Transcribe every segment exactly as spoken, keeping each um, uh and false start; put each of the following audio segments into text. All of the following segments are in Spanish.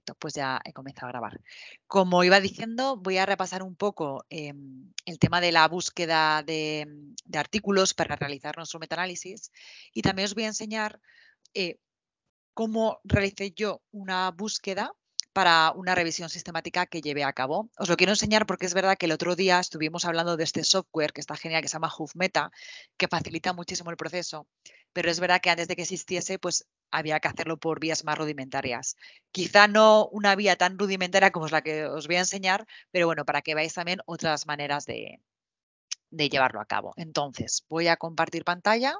Perfecto, pues ya he comenzado a grabar. Como iba diciendo, voy a repasar un poco eh, el tema de la búsqueda de, de artículos para realizar nuestro metaanálisis y también os voy a enseñar eh, cómo realicé yo una búsqueda para una revisión sistemática que llevé a cabo. Os lo quiero enseñar porque es verdad que el otro día estuvimos hablando de este software que está genial, que se llama HuffMeta, que facilita muchísimo el proceso, pero es verdad que antes de que existiese, pues había que hacerlo por vías más rudimentarias. Quizá no una vía tan rudimentaria como es la que os voy a enseñar, pero bueno, para que veáis también otras maneras de, de llevarlo a cabo. Entonces, voy a compartir pantalla.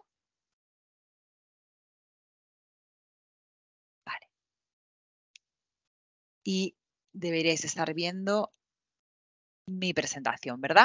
Vale. Y deberíais estar viendo mi presentación, ¿verdad?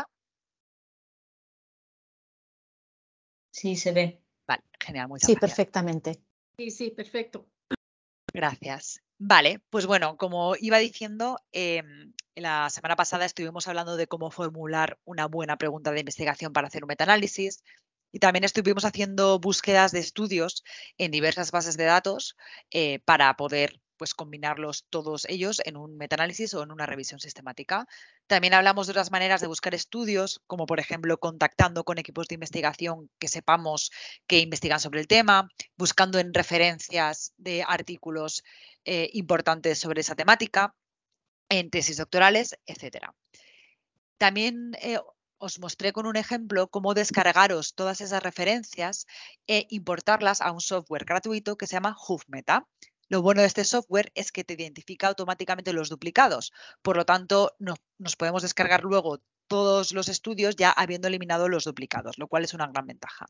Sí, se ve. Vale, genial, muchas Sí, gracias. perfectamente. Sí, sí, perfecto. Gracias. Vale, pues bueno, como iba diciendo, eh, la semana pasada estuvimos hablando de cómo formular una buena pregunta de investigación para hacer un metaanálisis y también estuvimos haciendo búsquedas de estudios en diversas bases de datos eh, para poder pues, combinarlos todos ellos en un metaanálisis o en una revisión sistemática. También hablamos de otras maneras de buscar estudios, como por ejemplo contactando con equipos de investigación que sepamos que investigan sobre el tema, buscando en referencias de artículos eh, importantes sobre esa temática, en tesis doctorales, etcétera. También eh, os mostré con un ejemplo cómo descargaros todas esas referencias e importarlas a un software gratuito que se llama HuffMeta. Lo bueno de este software es que te identifica automáticamente los duplicados. Por lo tanto, no, nos podemos descargar luego todos los estudios ya habiendo eliminado los duplicados, lo cual es una gran ventaja.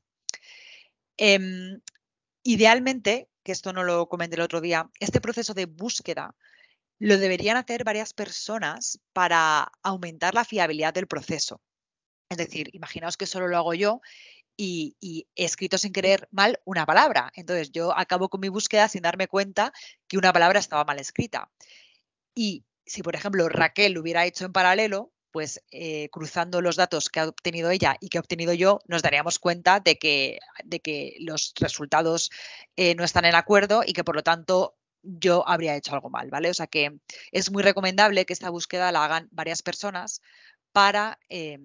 Eh, idealmente, que esto no lo comenté el otro día, este proceso de búsqueda lo deberían hacer varias personas para aumentar la fiabilidad del proceso. Es decir, imaginaos que solo lo hago yo y, y he escrito sin querer mal una palabra. Entonces yo acabo con mi búsqueda sin darme cuenta que una palabra estaba mal escrita. Y si, por ejemplo, Raquel lo hubiera hecho en paralelo, pues eh, cruzando los datos que ha obtenido ella y que he obtenido yo, nos daríamos cuenta de que, de que los resultados eh, no están en acuerdo y que, por lo tanto, yo habría hecho algo mal, ¿vale? O sea que es muy recomendable que esta búsqueda la hagan varias personas para eh,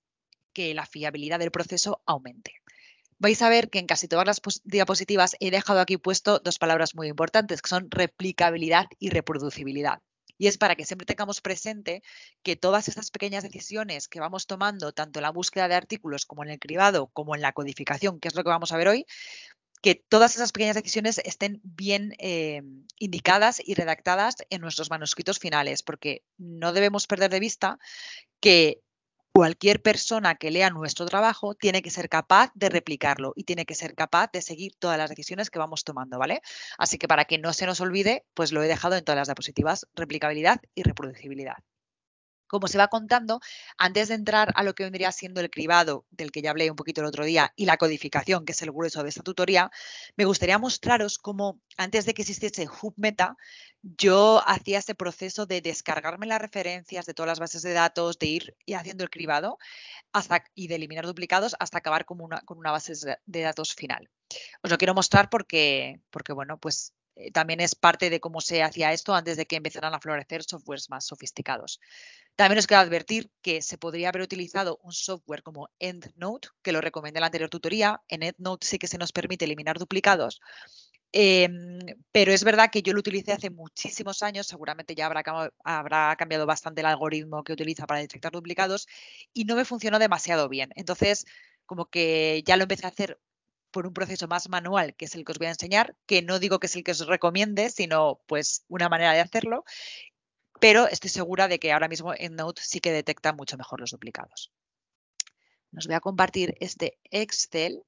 que la fiabilidad del proceso aumente. Vais a ver que en casi todas las diapositivas he dejado aquí puesto dos palabras muy importantes, que son replicabilidad y reproducibilidad. Y es para que siempre tengamos presente que todas estas pequeñas decisiones que vamos tomando, tanto en la búsqueda de artículos como en el cribado, como en la codificación, que es lo que vamos a ver hoy, que todas esas pequeñas decisiones estén bien eh, indicadas y redactadas en nuestros manuscritos finales, porque no debemos perder de vista que cualquier persona que lea nuestro trabajo tiene que ser capaz de replicarlo y tiene que ser capaz de seguir todas las decisiones que vamos tomando, ¿vale? Así que para que no se nos olvide, pues lo he dejado en todas las diapositivas, replicabilidad y reproducibilidad. Como se va contando, antes de entrar a lo que vendría siendo el cribado, del que ya hablé un poquito el otro día, y la codificación, que es el grueso de esta tutoría, me gustaría mostraros cómo antes de que existiese HuffMeta, yo hacía este proceso de descargarme las referencias de todas las bases de datos, de ir y haciendo el cribado hasta, y de eliminar duplicados hasta acabar con una, con una base de datos final. Os lo quiero mostrar porque, porque bueno, pues eh, también es parte de cómo se hacía esto antes de que empezaran a florecer softwares más sofisticados. También os quiero advertir que se podría haber utilizado un software como EndNote, que lo recomendé en la anterior tutoría. En EndNote sí que se nos permite eliminar duplicados, eh, pero es verdad que yo lo utilicé hace muchísimos años, seguramente ya habrá, habrá cambiado bastante el algoritmo que utiliza para detectar duplicados y no me funcionó demasiado bien. Entonces, como que ya lo empecé a hacer por un proceso más manual, que es el que os voy a enseñar, que no digo que es el que os recomiende, sino pues una manera de hacerlo. Pero estoy segura de que ahora mismo EndNote sí que detecta mucho mejor los duplicados. Os voy a compartir este Excel,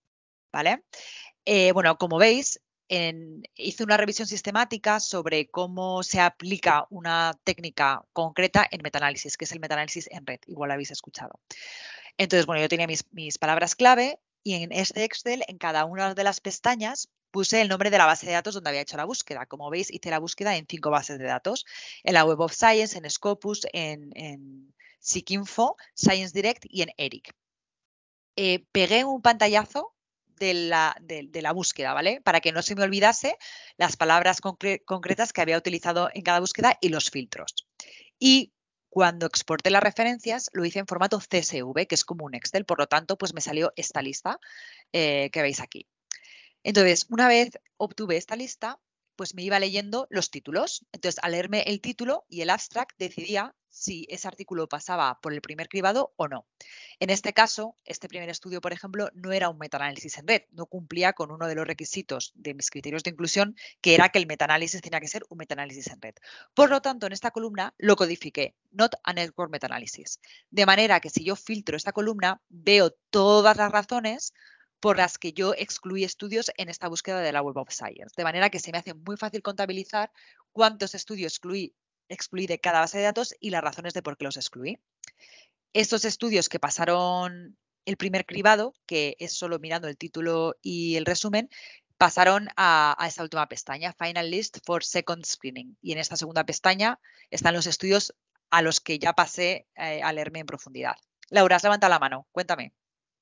¿vale? Eh, bueno, como veis, en, hice una revisión sistemática sobre cómo se aplica una técnica concreta en metaanálisis, que es el metaanálisis en red, igual lo habéis escuchado. Entonces, bueno, yo tenía mis, mis palabras clave y en este Excel, en cada una de las pestañas, puse el nombre de la base de datos donde había hecho la búsqueda. Como veis, hice la búsqueda en cinco bases de datos, en la Web of Science, en Scopus, en, en SeekInfo, ScienceDirect y en ERIC. Eh, pegué un pantallazo de la, de, de la búsqueda, ¿vale? Para que no se me olvidase las palabras concre concretas que había utilizado en cada búsqueda y los filtros. Y cuando exporté las referencias, lo hice en formato C S V, que es como un Excel, por lo tanto, pues me salió esta lista eh, que veis aquí. Entonces, una vez obtuve esta lista, pues me iba leyendo los títulos. Entonces, al leerme el título y el abstract, decidía si ese artículo pasaba por el primer cribado o no. En este caso, este primer estudio, por ejemplo, no era un metaanálisis en red, no cumplía con uno de los requisitos de mis criterios de inclusión, que era que el metaanálisis tenía que ser un metaanálisis en red. Por lo tanto, en esta columna lo codifiqué, not a network metaanálisis. De manera que si yo filtro esta columna, veo todas las razones por las que yo excluí estudios en esta búsqueda de la Web of Science. De manera que se me hace muy fácil contabilizar cuántos estudios excluí, excluí de cada base de datos y las razones de por qué los excluí. Estos estudios que pasaron el primer cribado, que es solo mirando el título y el resumen, pasaron a, a esta última pestaña, Final List for Second Screening. Y en esta segunda pestaña están los estudios a los que ya pasé eh, a leerme en profundidad. Laura, has levantado la mano. Cuéntame.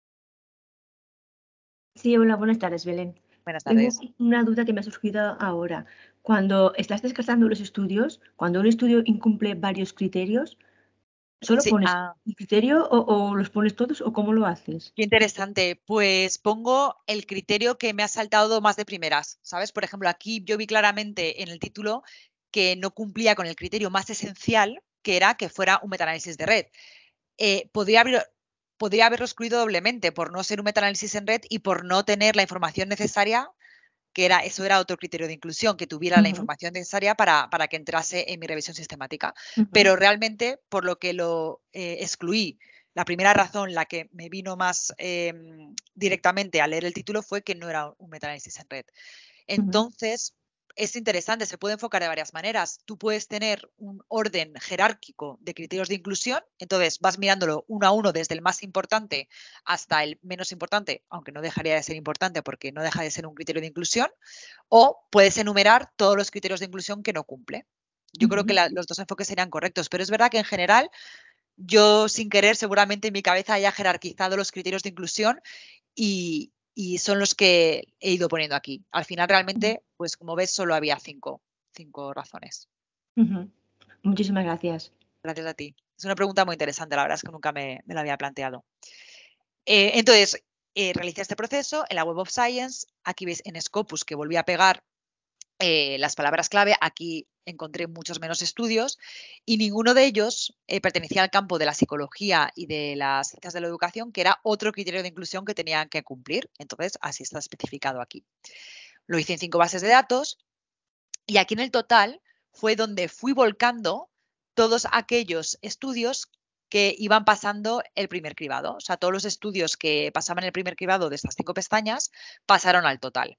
Sí, hola, buenas tardes, Belén. Buenas tardes. Tengo una duda que me ha surgido ahora. Cuando estás descartando los estudios, cuando un estudio incumple varios criterios, ¿solo Sí, pones ah, un criterio o, o los pones todos o cómo lo haces? qué interesante. Pues pongo el criterio que me ha saltado más de primeras, ¿sabes? Por ejemplo, aquí yo vi claramente en el título que no cumplía con el criterio más esencial, que era que fuera un metaanálisis de red. Eh, podría, haber, podría haberlo excluido doblemente por no ser un metaanálisis en red y por no tener la información necesaria, que era, eso era otro criterio de inclusión, que tuviera uh-huh. la información necesaria para, para que entrase en mi revisión sistemática. Uh-huh. Pero realmente, por lo que lo eh, excluí, la primera razón, la que me vino más eh, directamente a leer el título, fue que no era un metaanálisis en red. Entonces, uh-huh. es interesante, se puede enfocar de varias maneras. Tú puedes tener un orden jerárquico de criterios de inclusión, entonces vas mirándolo uno a uno desde el más importante hasta el menos importante, aunque no dejaría de ser importante porque no deja de ser un criterio de inclusión, o puedes enumerar todos los criterios de inclusión que no cumple. Yo uh-huh. creo que la, los dos enfoques serían correctos, pero es verdad que en general yo sin querer seguramente en mi cabeza haya jerarquizado los criterios de inclusión y, y son los que he ido poniendo aquí. Al final realmente, pues como ves, solo había cinco, cinco razones. Uh-huh. Muchísimas gracias. Gracias a ti. Es una pregunta muy interesante, la verdad es que nunca me, me la había planteado. Eh, entonces, eh, realicé este proceso en la Web of Science. Aquí veis en Scopus que volví a pegar eh, las palabras clave. Aquí encontré muchos menos estudios y ninguno de ellos eh, pertenecía al campo de la psicología y de las ciencias de la educación, que era otro criterio de inclusión que tenían que cumplir. Entonces, así está especificado aquí. Lo hice en cinco bases de datos y aquí en el total fue donde fui volcando todos aquellos estudios que iban pasando el primer cribado. O sea, todos los estudios que pasaban el primer cribado de estas cinco pestañas pasaron al total.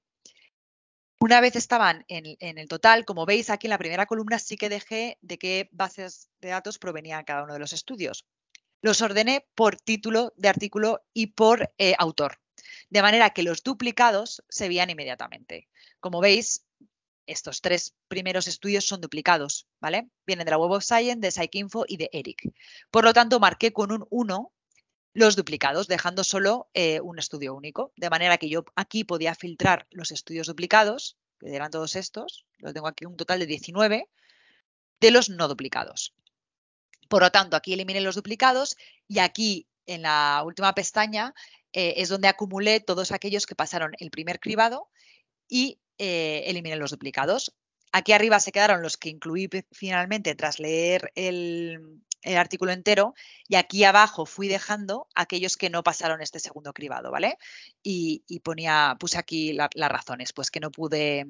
Una vez estaban en, en, el total, como veis aquí en la primera columna sí que dejé de qué bases de datos provenían cada uno de los estudios. Los ordené por título de artículo y por eh, autor, de manera que los duplicados se veían inmediatamente. Como veis, estos tres primeros estudios son duplicados, ¿vale? Vienen de la Web of Science, de PsycInfo y de ERIC. Por lo tanto, marqué con un uno los duplicados, dejando solo eh, un estudio único. De manera que yo aquí podía filtrar los estudios duplicados, que eran todos estos, los tengo aquí un total de diecinueve, de los no duplicados. Por lo tanto, aquí eliminé los duplicados y aquí en la última pestaña eh, es donde acumulé todos aquellos que pasaron el primer cribado y eh, eliminé los duplicados. Aquí arriba se quedaron los que incluí finalmente tras leer el, el artículo entero y aquí abajo fui dejando aquellos que no pasaron este segundo cribado, ¿vale? Y, y ponía, puse aquí la, las razones, pues que no pude,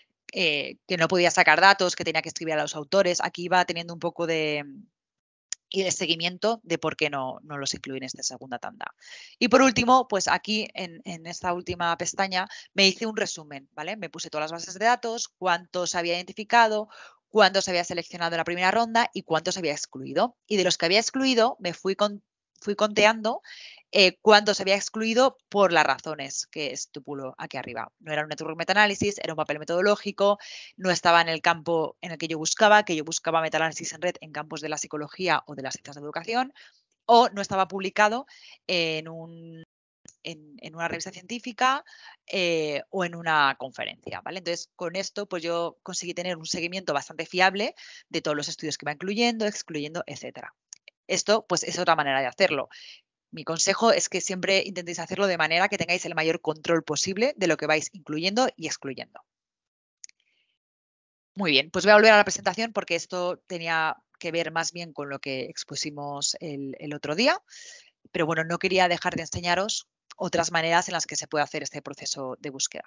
eh, que no podía sacar datos, que tenía que escribir a los autores. Aquí iba teniendo un poco de, y de seguimiento de por qué no, no los incluí en esta segunda tanda. Y por último, pues aquí en, en esta última pestaña me hice un resumen, ¿vale? Me puse todas las bases de datos, cuántos había identificado, cuántos había seleccionado en la primera ronda y cuántos había excluido. Y de los que había excluido me fui, con, fui conteando eh, cuántos había excluido por las razones que estipulo aquí arriba. No era un network metaanálisis, era un papel metodológico, no estaba en el campo en el que yo buscaba, que yo buscaba metaanálisis en red en campos de la psicología o de las ciencias de educación, o no estaba publicado en un en, en una revista científica eh, o en una conferencia, ¿vale? Entonces, con esto, pues yo conseguí tener un seguimiento bastante fiable de todos los estudios que va incluyendo, excluyendo, etcétera. Esto, pues, es otra manera de hacerlo. Mi consejo es que siempre intentéis hacerlo de manera que tengáis el mayor control posible de lo que vais incluyendo y excluyendo. Muy bien, pues voy a volver a la presentación porque esto tenía que ver más bien con lo que expusimos el, el otro día, pero bueno, no quería dejar de enseñaros otras maneras en las que se puede hacer este proceso de búsqueda.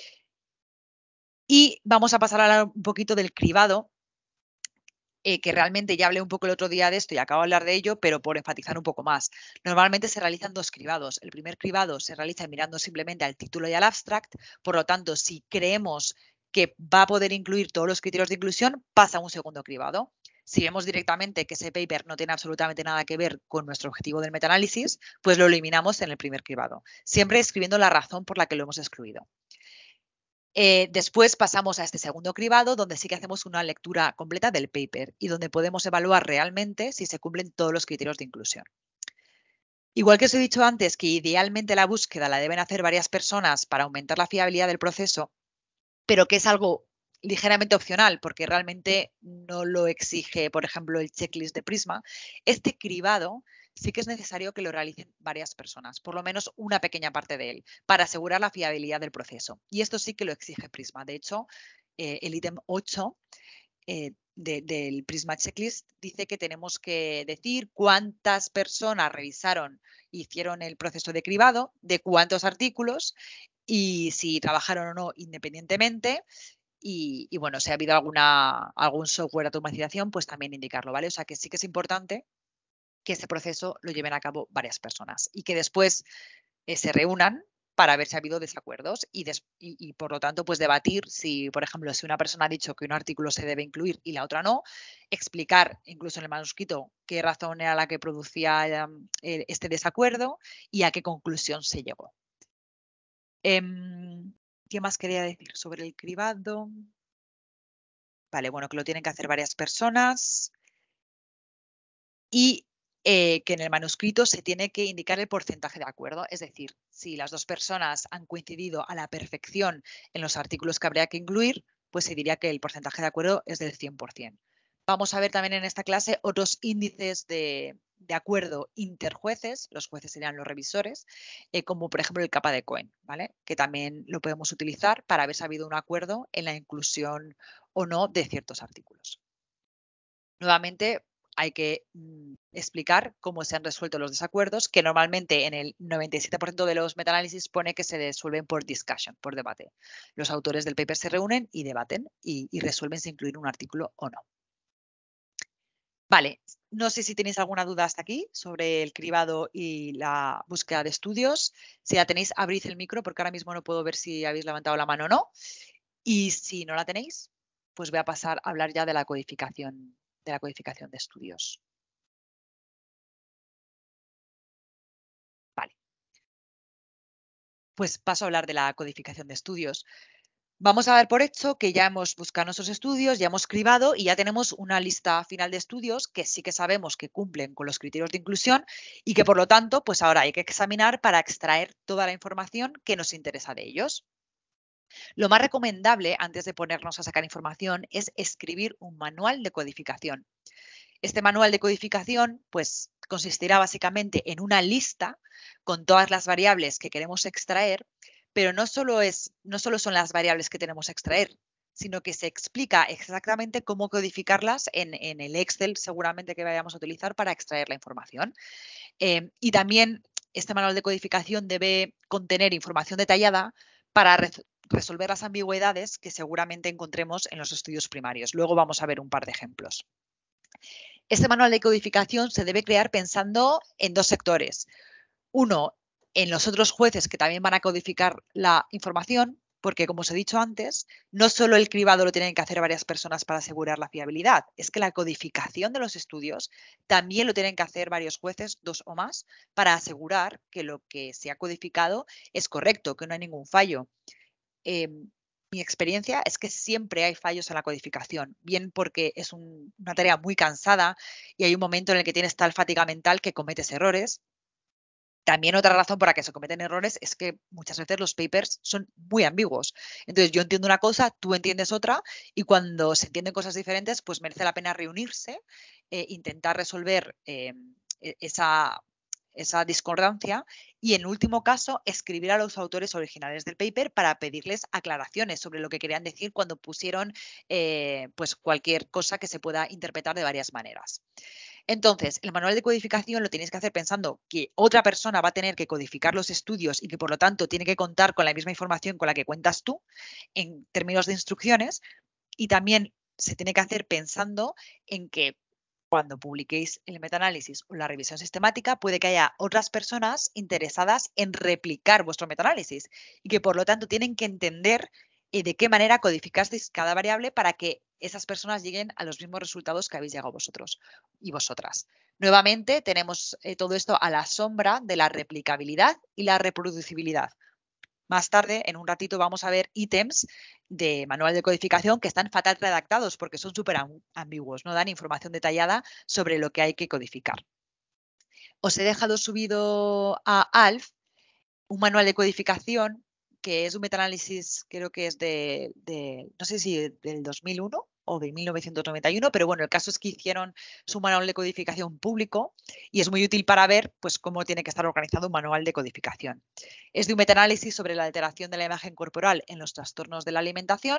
Y vamos a pasar a hablar un poquito del cribado, eh, que realmente ya hablé un poco el otro día de esto y acabo de hablar de ello, pero por enfatizar un poco más. Normalmente se realizan dos cribados. El primer cribado se realiza mirando simplemente al título y al abstract, por lo tanto, si creemos que va a poder incluir todos los criterios de inclusión, pasa a un segundo cribado. Si vemos directamente que ese paper no tiene absolutamente nada que ver con nuestro objetivo del metaanálisis, pues lo eliminamos en el primer cribado, siempre escribiendo la razón por la que lo hemos excluido. Eh, después pasamos a este segundo cribado, donde sí que hacemos una lectura completa del paper y donde podemos evaluar realmente si se cumplen todos los criterios de inclusión. Igual que os he dicho antes que idealmente la búsqueda la deben hacer varias personas para aumentar la fiabilidad del proceso, pero que es algo ligeramente opcional porque realmente no lo exige, por ejemplo, el checklist de Prisma, este cribado sí que es necesario que lo realicen varias personas, por lo menos una pequeña parte de él, para asegurar la fiabilidad del proceso. Y esto sí que lo exige Prisma. De hecho, eh, el ítem ocho eh, de, del Prisma Checklist dice que tenemos que decir cuántas personas revisaron, hicieron el proceso de cribado, de cuántos artículos y si trabajaron o no independientemente. Y, y, bueno, si ha habido alguna, algún software de automatización, pues también indicarlo, ¿vale? O sea que sí que es importante que ese proceso lo lleven a cabo varias personas y que después eh, se reúnan para ver si ha habido desacuerdos y, des, y, y por lo tanto pues debatir si, por ejemplo, si una persona ha dicho que un artículo se debe incluir y la otra no, explicar incluso en el manuscrito qué razón era la que producía eh, este desacuerdo y a qué conclusión se llegó. Eh, ¿Qué más quería decir sobre el cribado? Vale, bueno, que lo tienen que hacer varias personas y eh, que en el manuscrito se tiene que indicar el porcentaje de acuerdo. Es decir, si las dos personas han coincidido a la perfección en los artículos que habría que incluir, pues se diría que el porcentaje de acuerdo es del cien por cien. Vamos a ver también en esta clase otros índices de, de acuerdo interjueces, los jueces serían los revisores, eh, como por ejemplo el capa de Cohen, ¿vale? Que también lo podemos utilizar para ver si ha habido un acuerdo en la inclusión o no de ciertos artículos. Nuevamente, hay que mm, explicar cómo se han resuelto los desacuerdos, que normalmente en el noventa y siete por ciento de los metaanálisis pone que se resuelven por discussion, por debate. Los autores del paper se reúnen y debaten y, y resuelven si incluir un artículo o no. Vale, no sé si tenéis alguna duda hasta aquí sobre el cribado y la búsqueda de estudios. Si la tenéis, abrid el micro porque ahora mismo no puedo ver si habéis levantado la mano o no. Y si no la tenéis, pues voy a pasar a hablar ya de la codificación, de la codificación de estudios. Vale. Pues paso a hablar de la codificación de estudios. Vamos a dar por hecho que ya hemos buscado nuestros estudios, ya hemos cribado y ya tenemos una lista final de estudios que sí que sabemos que cumplen con los criterios de inclusión y que por lo tanto, pues ahora hay que examinar para extraer toda la información que nos interesa de ellos. Lo más recomendable antes de ponernos a sacar información es escribir un manual de codificación. Este manual de codificación, pues, consistirá básicamente en una lista con todas las variables que queremos extraer, pero no solo, es, no solo son las variables que tenemos que extraer, sino que se explica exactamente cómo codificarlas en, en el Excel seguramente que vayamos a utilizar para extraer la información. Eh, y también este manual de codificación debe contener información detallada para re resolver las ambigüedades que seguramente encontremos en los estudios primarios. Luego vamos a ver un par de ejemplos. Este manual de codificación se debe crear pensando en dos sectores. Uno, en los otros jueces que también van a codificar la información, porque como os he dicho antes, no solo el cribado lo tienen que hacer varias personas para asegurar la fiabilidad, es que la codificación de los estudios también lo tienen que hacer varios jueces, dos o más, para asegurar que lo que se ha codificado es correcto, que no hay ningún fallo. Eh, Mi experiencia es que siempre hay fallos en la codificación, bien porque es un, una tarea muy cansada y hay un momento en el que tienes tal fatiga mental que cometes errores, También otra razón por la que se cometen errores es que muchas veces los papers son muy ambiguos. Entonces yo entiendo una cosa, tú entiendes otra y cuando se entienden cosas diferentes, pues merece la pena reunirse, eh, intentar resolver eh, esa, esa discordancia y en último caso escribir a los autores originales del paper para pedirles aclaraciones sobre lo que querían decir cuando pusieron eh, pues cualquier cosa que se pueda interpretar de varias maneras. Entonces, el manual de codificación lo tienes que hacer pensando que otra persona va a tener que codificar los estudios y que por lo tanto tiene que contar con la misma información con la que cuentas tú en términos de instrucciones y también se tiene que hacer pensando en que cuando publiquéis el metaanálisis o la revisión sistemática puede que haya otras personas interesadas en replicar vuestro metaanálisis y que por lo tanto tienen que entender eh, de qué manera codificasteis cada variable para que esas personas lleguen a los mismos resultados que habéis llegado vosotros y vosotras. Nuevamente tenemos eh, todo esto a la sombra de la replicabilidad y la reproducibilidad. Más tarde, en un ratito, vamos a ver ítems de manual de codificación que están fatal redactados porque son súper ambiguos, no dan información detallada sobre lo que hay que codificar. Os he dejado subido a Alf un manual de codificación que es un metaanálisis, creo que es de, de, no sé si del dos mil uno o de mil novecientos noventa y uno, pero bueno, el caso es que hicieron su manual de codificación público y es muy útil para ver pues, cómo tiene que estar organizado un manual de codificación. Es de un metaanálisis sobre la alteración de la imagen corporal en los trastornos de la alimentación.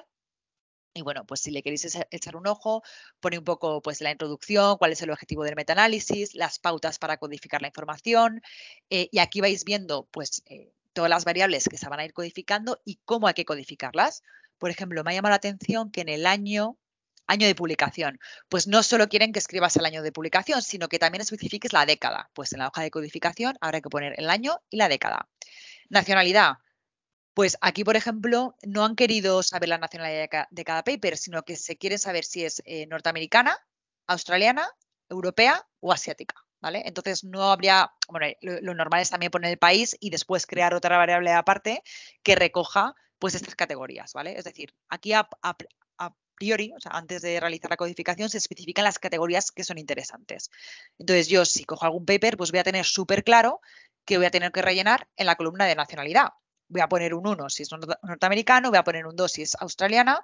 Y bueno, pues si le queréis echar un ojo, pone un poco pues la introducción, cuál es el objetivo del metaanálisis, las pautas para codificar la información. Eh, y aquí vais viendo pues eh, todas las variables que se van a ir codificando y cómo hay que codificarlas. Por ejemplo, me ha llamado la atención que en el año, año de publicación, pues no solo quieren que escribas el año de publicación, sino que también especifiques la década. Pues en la hoja de codificación habrá que poner el año y la década. Nacionalidad. Pues aquí, por ejemplo, no han querido saber la nacionalidad de cada paper, sino que se quiere saber si es eh, norteamericana, australiana, europea o asiática, ¿vale? Entonces no habría, bueno, lo, lo normal es también poner el país y después crear otra variable aparte que recoja pues estas categorías, ¿vale? Es decir, aquí a, a, a priori, o sea, antes de realizar la codificación, se especifican las categorías que son interesantes. Entonces yo, si cojo algún paper, pues voy a tener súper claro que voy a tener que rellenar en la columna de nacionalidad. Voy a poner un uno si es norteamericano, voy a poner un dos si es australiana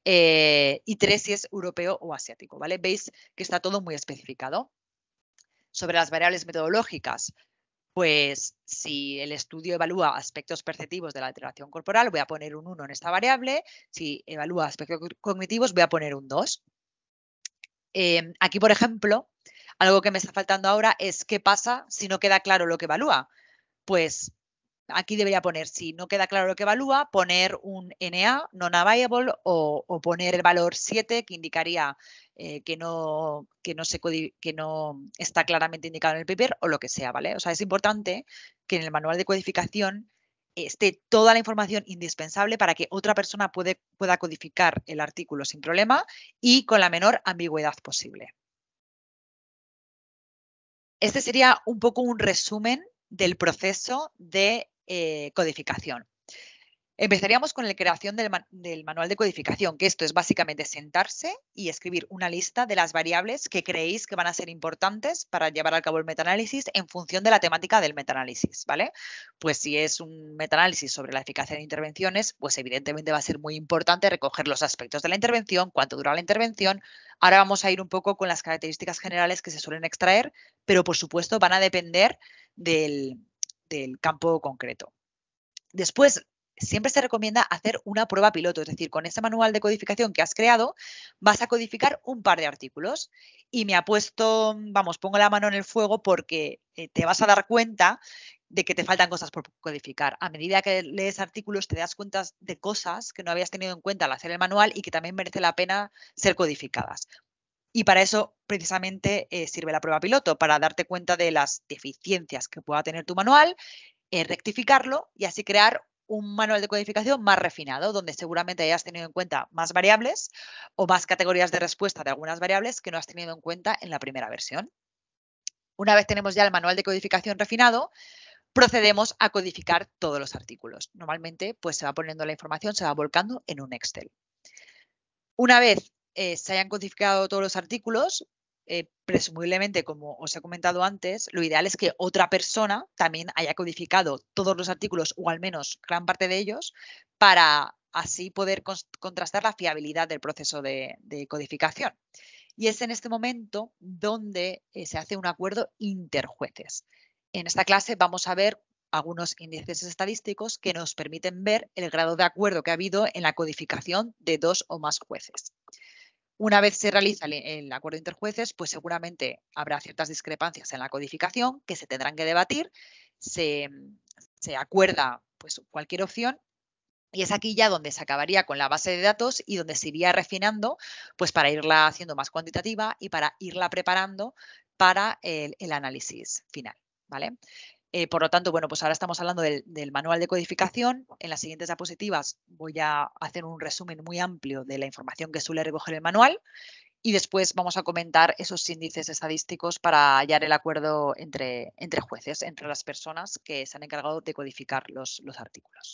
eh, y tres si es europeo o asiático, ¿vale? Veis que está todo muy especificado. Sobre las variables metodológicas, pues si el estudio evalúa aspectos perceptivos de la alteración corporal, voy a poner un uno en esta variable. Si evalúa aspectos cognitivos, voy a poner un dos. Eh, aquí, por ejemplo, algo que me está faltando ahora es qué pasa si no queda claro lo que evalúa. Pues aquí debería poner, si no queda claro lo que evalúa, poner un N A, non-available, o, o poner el valor siete, que indicaría eh, que, no, que, no se, que no está claramente indicado en el paper, o lo que sea, ¿vale? O sea, es importante que en el manual de codificación esté toda la información indispensable para que otra persona puede, pueda codificar el artículo sin problema y con la menor ambigüedad posible. Este sería un poco un resumen del proceso de eh, codificación. Empezaríamos con la creación del, man del manual de codificación, que esto es básicamente sentarse y escribir una lista de las variables que creéis que van a ser importantes para llevar a cabo el metaanálisis en función de la temática del metaanálisis, ¿vale? Pues si es un metaanálisis sobre la eficacia de intervenciones, pues evidentemente va a ser muy importante recoger los aspectos de la intervención, cuánto dura la intervención. Ahora vamos a ir un poco con las características generales que se suelen extraer, pero por supuesto van a depender del, del campo concreto. Después, siempre se recomienda hacer una prueba piloto, es decir, con ese manual de codificación que has creado, vas a codificar un par de artículos y me apuesto, vamos, pongo la mano en el fuego porque eh, te vas a dar cuenta de que te faltan cosas por codificar. A medida que lees artículos te das cuenta de cosas que no habías tenido en cuenta al hacer el manual y que también merece la pena ser codificadas. Y para eso precisamente eh, sirve la prueba piloto, para darte cuenta de las deficiencias que pueda tener tu manual, eh, rectificarlo y así crear un manual de codificación más refinado, donde seguramente hayas tenido en cuenta más variables o más categorías de respuesta de algunas variables que no has tenido en cuenta en la primera versión. Una vez tenemos ya el manual de codificación refinado, procedemos a codificar todos los artículos. Normalmente, pues se va poniendo la información, se va volcando en un Excel. Una vez eh, se hayan codificado todos los artículos, eh, presumiblemente, como os he comentado antes, lo ideal es que otra persona también haya codificado todos los artículos o al menos gran parte de ellos para así poder contrastar la fiabilidad del proceso de, de codificación. Y es en este momento donde eh, se hace un acuerdo interjueces. En esta clase vamos a ver algunos índices estadísticos que nos permiten ver el grado de acuerdo que ha habido en la codificación de dos o más jueces. Una vez se realiza el, el acuerdo interjueces, pues seguramente habrá ciertas discrepancias en la codificación que se tendrán que debatir, se, se acuerda pues, cualquier opción. Y es aquí ya donde se acabaría con la base de datos y donde se iría refinando pues para irla haciendo más cuantitativa y para irla preparando para el, el análisis final, ¿vale? Eh, por lo tanto, bueno, pues ahora estamos hablando del, del manual de codificación. En las siguientes diapositivas voy a hacer un resumen muy amplio de la información que suele recoger el manual y después vamos a comentar esos índices estadísticos para hallar el acuerdo entre, entre jueces, entre las personas que se han encargado de codificar los, los artículos.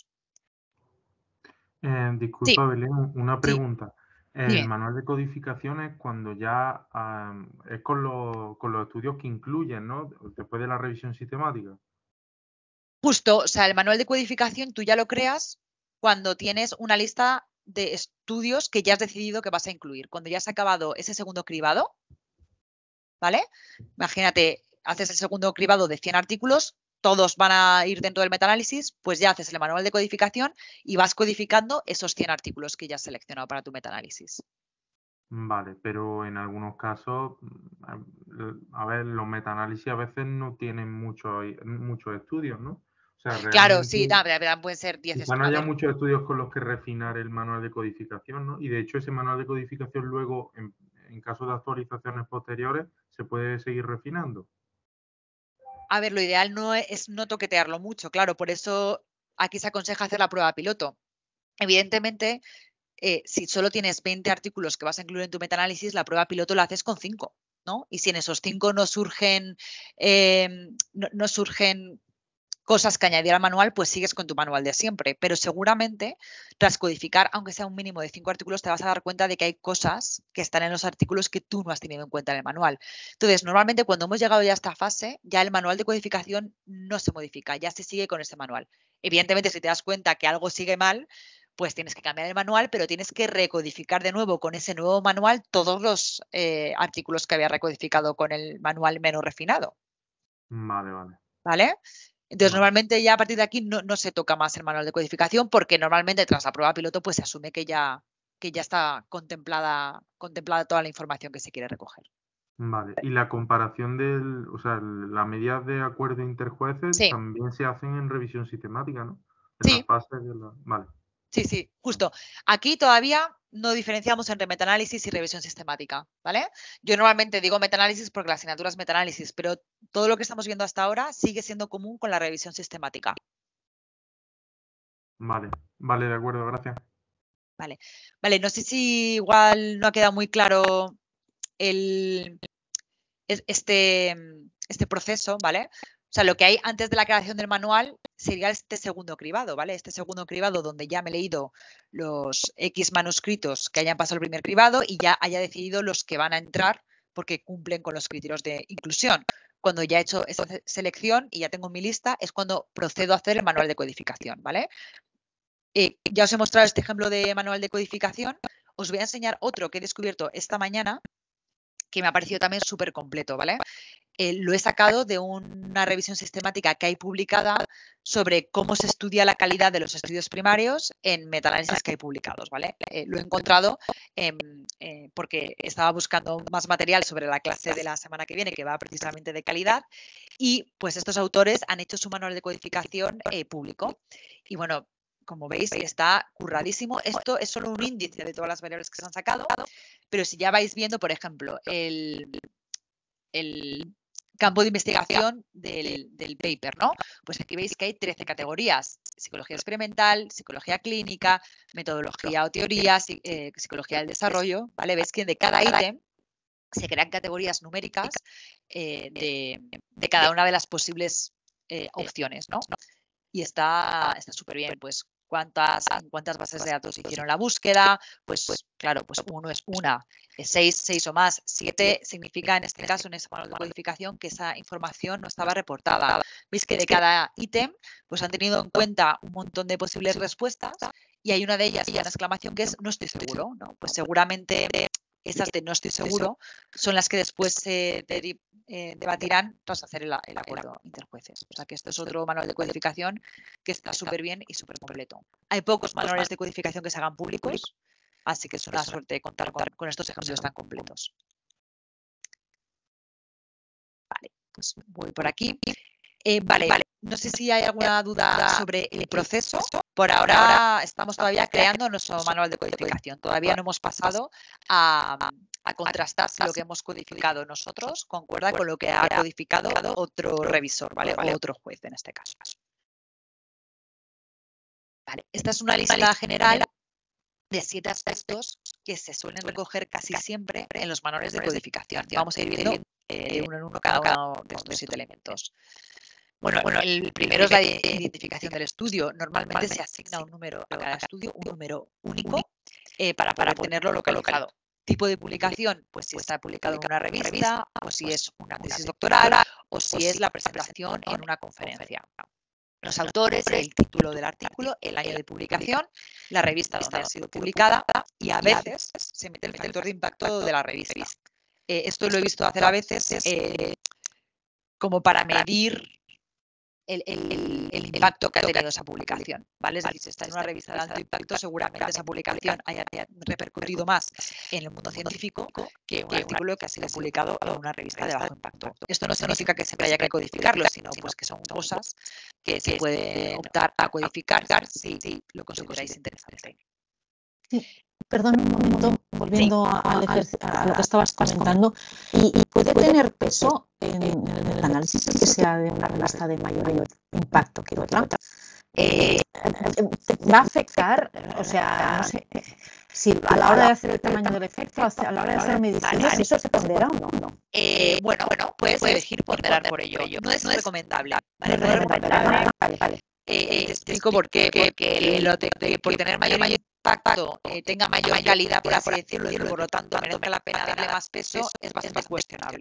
Eh, disculpa, Sí. Belén, una pregunta. Sí. El Dime. manual de codificación es cuando ya um, es con, lo, con los estudios que incluyen, ¿no? Después de la revisión sistemática. Justo, o sea, el manual de codificación tú ya lo creas cuando tienes una lista de estudios que ya has decidido que vas a incluir. Cuando ya has acabado ese segundo cribado, ¿vale? Imagínate, haces el segundo cribado de cien artículos, todos van a ir dentro del metaanálisis, pues ya haces el manual de codificación y vas codificando esos cien artículos que ya has seleccionado para tu metaanálisis. Vale, pero en algunos casos, a ver, los metaanálisis a veces no tienen muchos muchos estudios, ¿no? O sea, Claro, sí, realmente, da, pueden ser diez quizá no haya estudios. muchos estudios con los que refinar el manual de codificación, ¿no? Y de hecho ese manual de codificación luego, en, en caso de actualizaciones posteriores, se puede seguir refinando. A ver, lo ideal no es no toquetearlo mucho, claro, por eso aquí se aconseja hacer la prueba piloto. Evidentemente, eh, si solo tienes veinte artículos que vas a incluir en tu metaanálisis, la prueba piloto la haces con cinco, ¿no? Y si en esos cinco no surgen, eh, no, no surgen cosas que añadir al manual, pues sigues con tu manual de siempre. Pero seguramente, tras codificar, aunque sea un mínimo de cinco artículos, te vas a dar cuenta de que hay cosas que están en los artículos que tú no has tenido en cuenta en el manual. Entonces, normalmente cuando hemos llegado ya a esta fase, ya el manual de codificación no se modifica, ya se sigue con ese manual. Evidentemente, si te das cuenta que algo sigue mal, pues tienes que cambiar el manual, pero tienes que recodificar de nuevo con ese nuevo manual todos los eh, artículos que había recodificado con el manual menos refinado. Vale, vale. ¿Vale? Entonces, vale. normalmente ya a partir de aquí no, no se toca más el manual de codificación porque normalmente tras la prueba piloto pues se asume que ya, que ya está contemplada, contemplada toda la información que se quiere recoger. Vale, y la comparación del, o sea, las medidas de acuerdo interjueces Sí. también se hacen en revisión sistemática, ¿no? En Sí. la fase de la... Vale. Sí, sí, justo. Aquí todavía no diferenciamos entre metaanálisis y revisión sistemática, ¿vale? Yo normalmente digo metaanálisis porque la asignatura es metaanálisis, pero todo lo que estamos viendo hasta ahora sigue siendo común con la revisión sistemática. Vale, vale, de acuerdo, gracias. Vale, vale, no sé si igual no ha quedado muy claro el, este, este proceso, ¿vale? O sea, lo que hay antes de la creación del manual sería este segundo cribado, ¿vale? Este segundo cribado donde ya me he leído los X manuscritos que hayan pasado el primer cribado y ya haya decidido los que van a entrar porque cumplen con los criterios de inclusión. Cuando ya he hecho esa selección y ya tengo mi lista, es cuando procedo a hacer el manual de codificación, ¿vale? Eh, ya os he mostrado este ejemplo de manual de codificación. Os voy a enseñar otro que he descubierto esta mañana que me ha parecido también súper completo, ¿vale? Eh, lo he sacado de una revisión sistemática que hay publicada sobre cómo se estudia la calidad de los estudios primarios en metaanálisis que hay publicados, ¿vale? Eh, lo he encontrado eh, eh, porque estaba buscando más material sobre la clase de la semana que viene que va precisamente de calidad y pues estos autores han hecho su manual de codificación eh, público y bueno, como veis, está curradísimo. Esto es solo un índice de todas las variables que se han sacado, pero si ya vais viendo, por ejemplo, el, el campo de investigación del, del paper, ¿no? Pues aquí veis que hay trece categorías. Psicología experimental, psicología clínica, metodología o teoría, eh, psicología del desarrollo, ¿vale? Veis que de cada ítem se crean categorías numéricas eh, de, de cada una de las posibles eh, opciones, ¿no? Y está súper bien, pues cuántas, cuántas bases de datos hicieron la búsqueda, pues, pues claro, pues uno es una, seis, seis o más, siete significa en este caso en ese manual de codificación que esa información no estaba reportada. Veis que de cada ítem pues han tenido en cuenta un montón de posibles respuestas y hay una de ellas, una exclamación que es no estoy seguro, ¿no? Pues seguramente esas de no estoy seguro son las que después se eh, eh, debatirán tras hacer el, el acuerdo interjueces. O sea que esto es otro manual de codificación que está súper bien y súper completo. Hay pocos manuales de codificación que se hagan públicos, así que es una suerte contar con, con estos ejemplos tan completos. Vale, pues voy por aquí. Eh, vale, vale, no sé si hay alguna duda sobre el proceso. Por ahora estamos todavía creando nuestro manual de codificación. Todavía no hemos pasado a, a contrastar si lo que hemos codificado nosotros concuerda con lo que ha codificado otro revisor, ¿vale? O otro juez en este caso. Vale, esta es una lista general de siete aspectos que se suelen recoger casi siempre en los manuales de codificación. Vamos a ir viendo eh, uno en uno cada uno de estos siete elementos. Bueno, bueno, el primero es la identificación del estudio. Normalmente se asigna un número a cada estudio, un número único, eh, para, para tenerlo localizado. Tipo de publicación, pues si está publicado en una revista, o si es una tesis doctoral, o si es la presentación en una conferencia. Los autores, el título del artículo, el año de publicación, la revista donde ha sido publicada y a veces se mete el factor de impacto de la revista. Eh, esto lo he visto hacer a veces eh, como para medir El, el, el impacto que ha tenido esa publicación, ¿vale? Es decir, si está en una revista de alto impacto, seguramente esa publicación haya repercutido más en el mundo científico que un artículo que ha sido publicado en una revista de bajo impacto. Esto no significa que siempre haya que codificarlo, sino pues que son cosas que se puede optar a codificar si lo consideráis interesante. Sí. Perdón un momento, volviendo sí. a, a, a lo que estabas comentando, y, y puede tener peso en, en el análisis que sea de una revista de mayor impacto que otra. Eh, ¿Va a afectar? O sea, no sé, si a la hora de hacer el tamaño del efecto, a la hora de hacer mediciones, ¿si eso se pondera o no? no? Eh, bueno, bueno, puedes elegir ponderar por ello. No es recomendable. ¿Vale? No es recomendable. Vale, vale. Eh, te explico por qué. Porque lo de, de, por tener mayor impacto eh, tenga mayor, mayor calidad, por así decirlo, y por lo tanto merezca la pena darle más peso, es bastante cuestionable.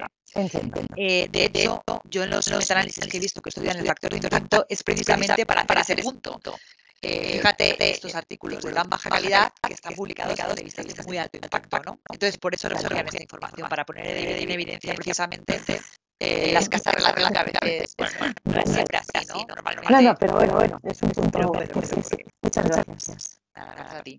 Eh, de hecho, yo en los, los análisis que he visto que estudian el factor de impacto es precisamente para, para hacer ese punto. Eh, fíjate, estos artículos de tan baja calidad que están publicados en revistas de muy alto impacto, ¿no? Entonces, por eso recogían esta información, para poner en evidencia precisamente Eh, las casas relativas a veces, bueno, no es siempre así, ¿no? Normalmente. No, no, pero bueno, bueno, es un punto. Que sí, sí. Muchas gracias. Nada, gracias a ti.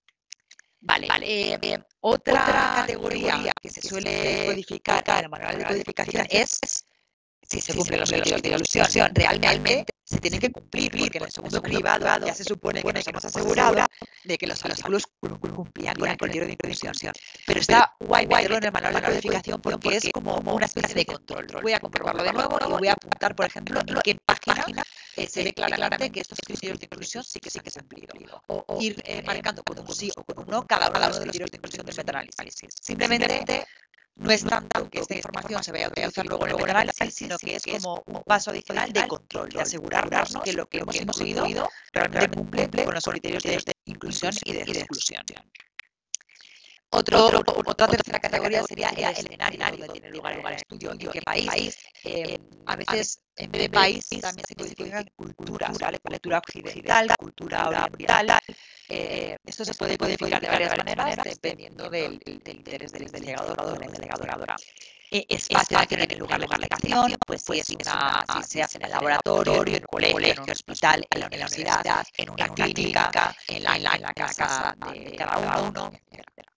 Vale, vale. Eh, eh, otra, otra categoría que se suele codificar en el manual de codificación es si se cumplen los criterios de inclusión. Realmente se tienen que cumplir, porque en el segundo privado ya se supone que nos hemos asegurado de que los artículos cumplían con el criterio de inclusión. Pero está guay meterlo en el manual de codificación porque es como una especie de control. Voy a comprobarlo de nuevo y voy a apuntar, por ejemplo, en qué página eh, se ve claramente que estos criterios de inclusión sí que sí que se han cumplido. O, o ir eh, marcando con un sí o con un no cada uno de los criterios de inclusión del metaanálisis. Simplemente no es tanto que esta información se vaya a utilizar luego en el análisis, sino que es como un paso adicional de control, de asegurarnos que lo que hemos incluido realmente cumple con los criterios de inclusión y de exclusión. Otro, otro, otra tercera categoría sería el escenario donde tiene lugar el estudio, en qué país. Eh, a veces, en vez de país, también se codifican culturas, ¿vale? Cultura occidental, cultura oriental. Eh, esto se puede codificar de varias maneras dependiendo del, del interés del delegador o del delegadora. Eh, espacio que tiene lugar la aplicación, pues si, es una, si se hace en el laboratorio, en el colegio, en un hospital, en la universidad, en una clínica, en la, en la, en la casa de cada uno, etcétera.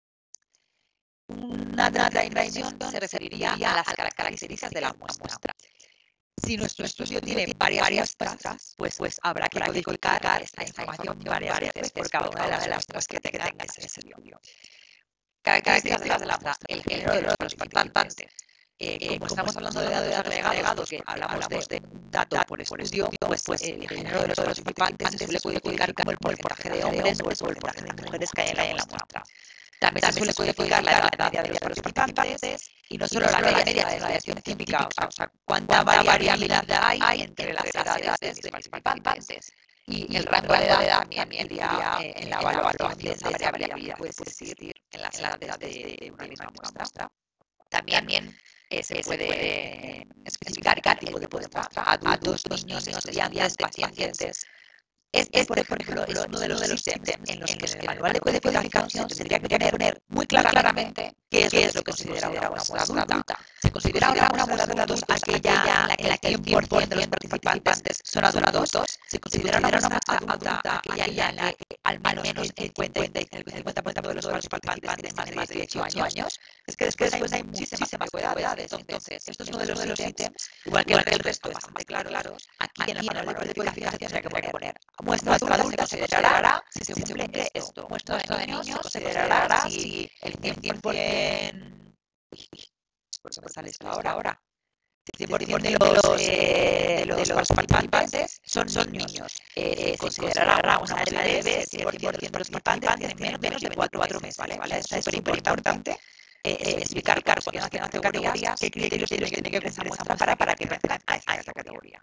Una dimensión se referiría a las características de la muestra. Si nuestro estudio tiene varias muestras, pues, pues habrá que codificar esta información varias veces por cada una de las muestras que tenga ese estudio. Características de la muestra, el género de los participantes. Eh, como estamos hablando de datos agregados, que hablamos de, de dato por estudio, pues, pues el género de los participantes se suele codificar como el porcentaje de hombres o el porcentaje de mujeres que hay en la muestra. También, También se suele codificar la edad de los participantes y no solo y no la media, media sino la variación científica, o sea, cuánta variabilidad hay entre las edades de los participantes. Y el rango de edad también iría en la evaluación de esa variabilidad que puede existir en las edades de una misma muestra. También eh, se puede especificar qué tipo de muestra, adultos, niños, estudiantes, pacientes. Este, por ejemplo, es uno de los, de los ítems en los que en el manual de codificación se tendría que poner muy claramente qué es, qué es lo que se considera una muestra adulta. Se considera una muestra de adultos aquella en la que el cien por ciento de los participantes son adultos. Se considera una muestra adulta aquella en la que al menos el cincuenta por ciento de los participantes tienen más de dieciocho años. Es que después hay muchísimas edades. Entonces, esto es uno de los ítems, igual que el resto es bastante claro. Aquí en el manual de codificación tendría que poner muestra adulta se considerará si se cumple esto. Muestra de niños se considerará si el cien por ciento por eso me sale esto ahora, ahora. El cien por ciento de los, eh, de los participantes son, son niños. Eh, se considerará una muestra de bebés si el cien por ciento de los participantes tienen menos de cuatro meses. ¿Vale? ¿Vale? Es súper importante eh, eh, explicar cuando hacen categorías qué criterios tiene que cumplir esa muestra para, para que pertenezcan a esa categoría.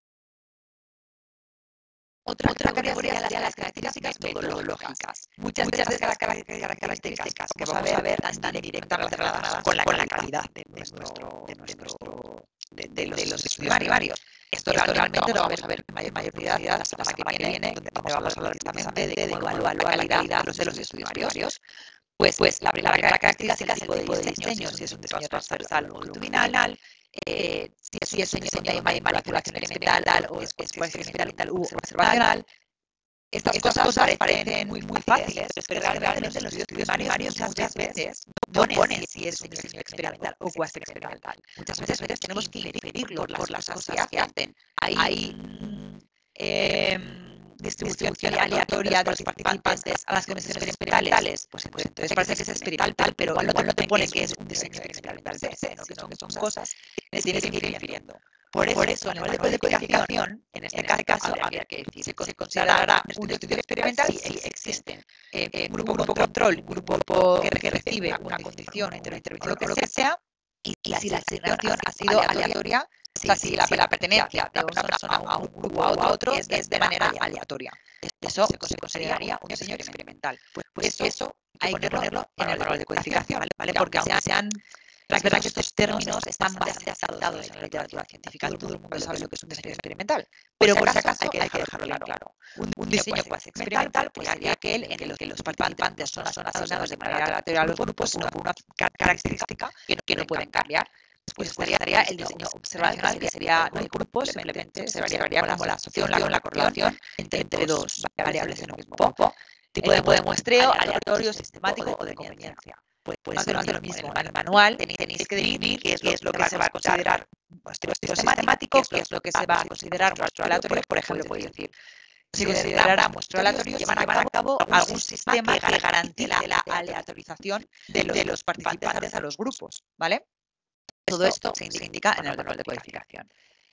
Otra, Otra categoría serían las características metodológicas. Muchas, muchas de estas características que vamos a ver están directamente relacionadas con la, con la calidad de, nuestro, de, nuestro, de, de, los, de los estudios. Esto realmente lo vamos a ver en mayor, mayor prioridad la semana que viene, donde vamos a hablar directamente de cómo evaluar la calidad de los, de los estudios. Pues, pues la primera característica es el tipo de diseño, si es un diseño transversal o longitudinal. Eh, si es si un diseño de manipulación experimental o es experimental u observacional. Estas, Estas cosas, cosas parecen muy, muy fáciles, pero realmente los estudios primarios muchas veces no ponen si es un diseño experimental o cuasi experimental. Muchas veces, veces tenemos que inferirlo por las cosas que hacen. Hay, Hay eh, distribución aleatoria de los participantes a las condiciones experimentales, pues, pues entonces parece que es experimental, pero igual no te pone que es un diseño experimental, sino que son, que son cosas que tienes que ir infiriendo. Por eso, Por eso en el manual de codificación, en este caso, habría que decir, se considerará un estudio experimental si existen eh, eh, grupo, grupo control, un grupo que, que recibe una condición entre intervención o lo que sea, y, y si la asignación ha sido aleatoria, Sí, o sea, si la, si la pertenencia de una persona a un grupo o a otro es, es de manera aleatoria. Eso se consideraría un diseño experimental. Pues, pues eso, eso hay que ponerlo en el manual de codificación, ¿vale? ¿vale? Porque aunque sean, es verdad que estos términos están bastante aceptados en la literatura científica, todo el mundo sabe lo que es un diseño experimental. Pero por si acaso hay que, hay que dejarlo claro. claro. Un, un diseño cuasi experimental pues sería aquel en el que los participantes son asignados de manera aleatoria a los grupos, sino por una característica que no, que no pueden cambiar. Pues estaría, estaría el diseño observacional, que sería no hay grupos, simplemente se observaría como la asociación, la, la correlación entre, entre dos variables en un mismo grupo. Tipo de, de muestreo, aleatorio, sistemático o de conveniencia. Pues, pues más o lo mismo. En el manual tenéis, tenéis que definir qué es, qué es lo que se va a considerar muestreo sistemático, qué es lo que se va a considerar muestreo aleatorio. Por ejemplo, podéis decir, se considerará muestreo aleatorio si llevan a cabo algún sistema que garantice la aleatorización de los, de los participantes a los grupos, ¿vale? Todo esto se indica en el manual de codificación.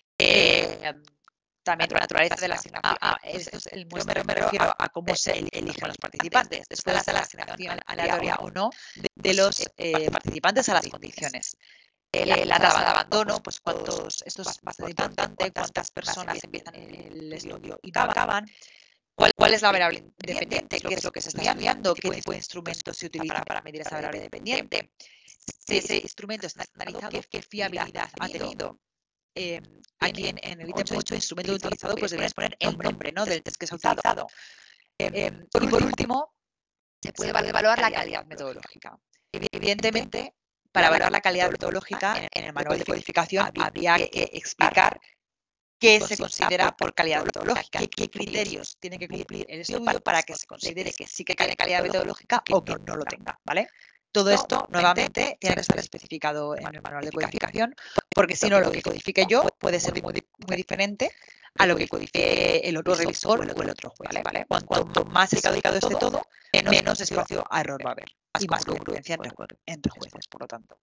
Eh, también la naturaleza de la asignación. Ah, ah, esto es el muestreo, me refiero a cómo se eligen los participantes. Después de la asignación aleatoria o no de los eh, participantes a las condiciones. Eh, la, la tasa de abandono, pues cuántos, esto es bastante importante, cuántas personas empiezan el estudio y no acaban. ¿Cuál, ¿Cuál es la variable independiente? ¿Qué es lo que se está estudiando? ¿Qué tipo de instrumentos se utiliza para medir esa variable independiente? Si ese instrumento está analizado, ¿qué, qué fiabilidad ha tenido? Eh, aquí en, en el ítem ocho, instrumento utilizado, pues deberías poner el nombre, ¿no? del test que se ha utilizado. Eh, eh, y por último, se puede evaluar la calidad metodológica. Evidentemente, para evaluar la calidad metodológica, en, en el manual de codificación habría que explicar qué se considera por calidad metodológica, qué criterios tiene que cumplir el estudio para que se considere que sí que tiene calidad metodológica o que no lo tenga, ¿vale? Todo esto, nuevamente, tiene que estar especificado en el manual de codificación, porque si no, lo que codifique yo puede ser muy, muy diferente a lo que codifique el otro revisor o el otro juez, ¿vale? Cuanto más dedicado esté todo, menos espacio a error va a haber y más congruencia entre, entre jueces, por lo tanto.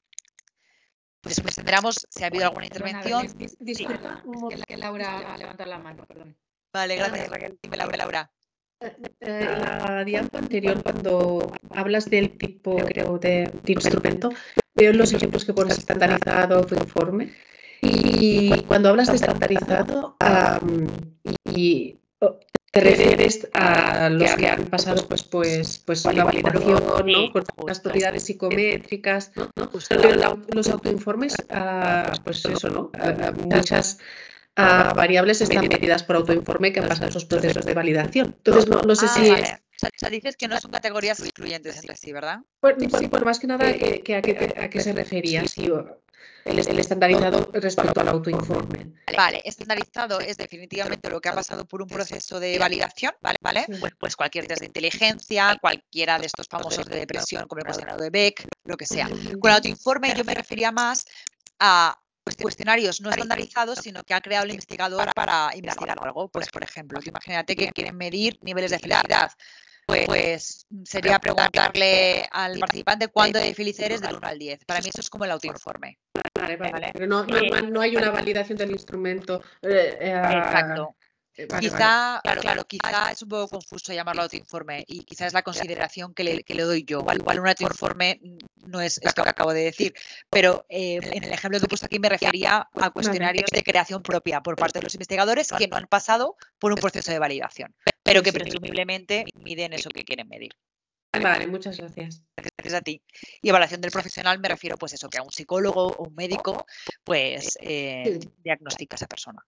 Pues pues tendremos, si ha habido alguna intervención. Dis, disculpa, sí. Es que Laura ha levantado la mano, perdón. Vale, gracias, Raquel. Dime, Laura, Laura. Eh, la diapo anterior, cuando hablas del tipo, creo, de, de instrumento, veo los ejemplos que pones estandarizado, conforme. Y cuando hablas de estandarizado, um, y, y te refieres a los que han pasado pues, pues, pues la validación, ¿no? Con las propiedades psicométricas, ¿no? Pero la, los autoinformes, ah, pues eso, ¿no? Ah, muchas ah, variables están medidas por autoinforme que han pasado esos procesos de validación. Entonces, no, no sé Ah, si vale. es... O sea, dices que no son categorías excluyentes entre sí, ¿verdad? Por, sí, por más que nada, que, que a, qué, a qué se refería, si el, el estandarizado respecto al autoinforme. Vale, estandarizado es definitivamente lo que ha pasado por un proceso de validación, ¿vale? ¿Vale? Sí. Pues, pues cualquier test de inteligencia, cualquiera de estos famosos de depresión, como el cuestionario de Beck, lo que sea. Con el autoinforme yo me refería más a cuestionarios no estandarizados, sino que ha creado el investigador para investigar algo. Pues, por ejemplo, tú imagínate que quieren medir niveles de felicidad. Pues, pues sería preguntarle al participante cuánto de feliz eres del uno al diez. Para mí eso es como el autoinforme. Vale, vale, vale. Pero no, no, no hay una validación del instrumento. Eh, eh, Exacto. Vale, quizá, vale. claro, claro, quizá es un poco confuso llamarlo autoinforme y quizá es la consideración que le, que le doy yo. Igual, igual un autoinforme no es esto que acabo de decir, pero eh, en el ejemplo que he puesto aquí me refería a cuestionarios de creación propia por parte de los investigadores que no han pasado por un proceso de validación, pero que presumiblemente miden eso que quieren medir. Vale, muchas gracias. Gracias a ti. Y evaluación del profesional me refiero pues eso, que a un psicólogo o un médico pues eh, diagnostica a esa persona.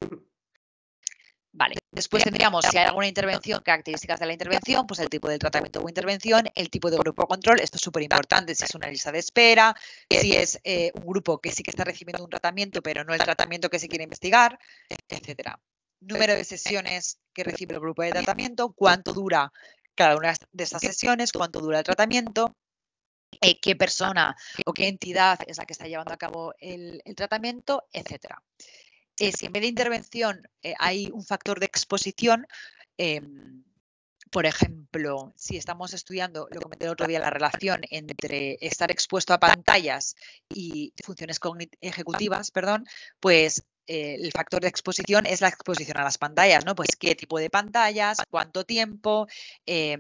Vale, después tendríamos si hay alguna intervención, características de la intervención, pues el tipo del tratamiento o intervención, el tipo de grupo control, esto es súper importante, si es una lista de espera, si es eh, un grupo que sí que está recibiendo un tratamiento, pero no el tratamiento que se quiere investigar, etcétera. Número de sesiones que recibe el grupo de tratamiento, cuánto dura cada una de estas sesiones, cuánto dura el tratamiento, eh, qué persona o qué entidad es la que está llevando a cabo el, el tratamiento, etcétera. Eh, si en vez de intervención eh, hay un factor de exposición, eh, por ejemplo, si estamos estudiando, lo comenté el otro día, la relación entre estar expuesto a pantallas y funciones ejecutivas, perdón, pues eh, el factor de exposición es la exposición a las pantallas, ¿no? Pues qué tipo de pantallas, cuánto tiempo, eh,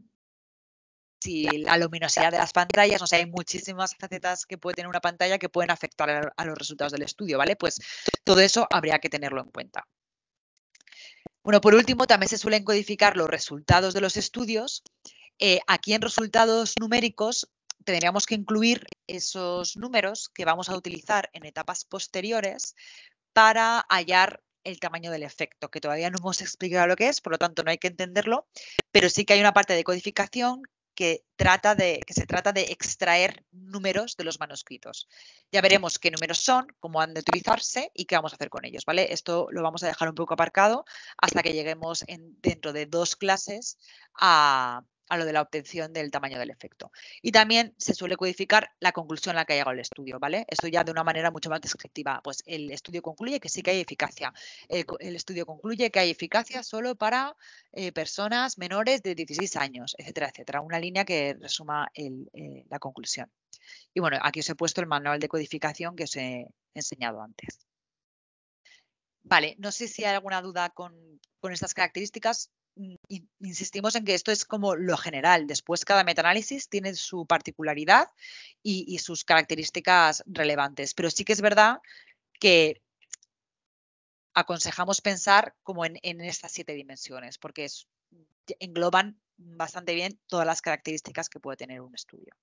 si la luminosidad de las pantallas, o sea, hay muchísimas facetas que puede tener una pantalla que pueden afectar a, a los resultados del estudio, ¿vale? Pues todo eso habría que tenerlo en cuenta. Bueno, por último, también se suelen codificar los resultados de los estudios. Eh, aquí en resultados numéricos tendríamos que incluir esos números que vamos a utilizar en etapas posteriores para hallar el tamaño del efecto, que todavía no hemos explicado lo que es, por lo tanto no hay que entenderlo, pero sí que hay una parte de codificación que, trata de, que se trata de extraer números de los manuscritos. Ya veremos qué números son, cómo han de utilizarse y qué vamos a hacer con ellos, ¿vale? Esto lo vamos a dejar un poco aparcado hasta que lleguemos en, dentro de dos clases a, a lo de la obtención del tamaño del efecto. Y también se suele codificar la conclusión a la que ha llegado el estudio, ¿vale? Esto ya de una manera mucho más descriptiva. Pues el estudio concluye que sí que hay eficacia. El, el estudio concluye que hay eficacia solo para eh, personas menores de dieciséis años, etcétera, etcétera. Una línea que resuma el, eh, la conclusión. Y bueno, aquí os he puesto el manual de codificación que os he enseñado antes. Vale, no sé si hay alguna duda con, con estas características. Insistimos en que esto es como lo general. Después cada metaanálisis tiene su particularidad y, y sus características relevantes. Pero sí que es verdad que aconsejamos pensar como en, en estas siete dimensiones, porque es, engloban bastante bien todas las características que puede tener un estudio.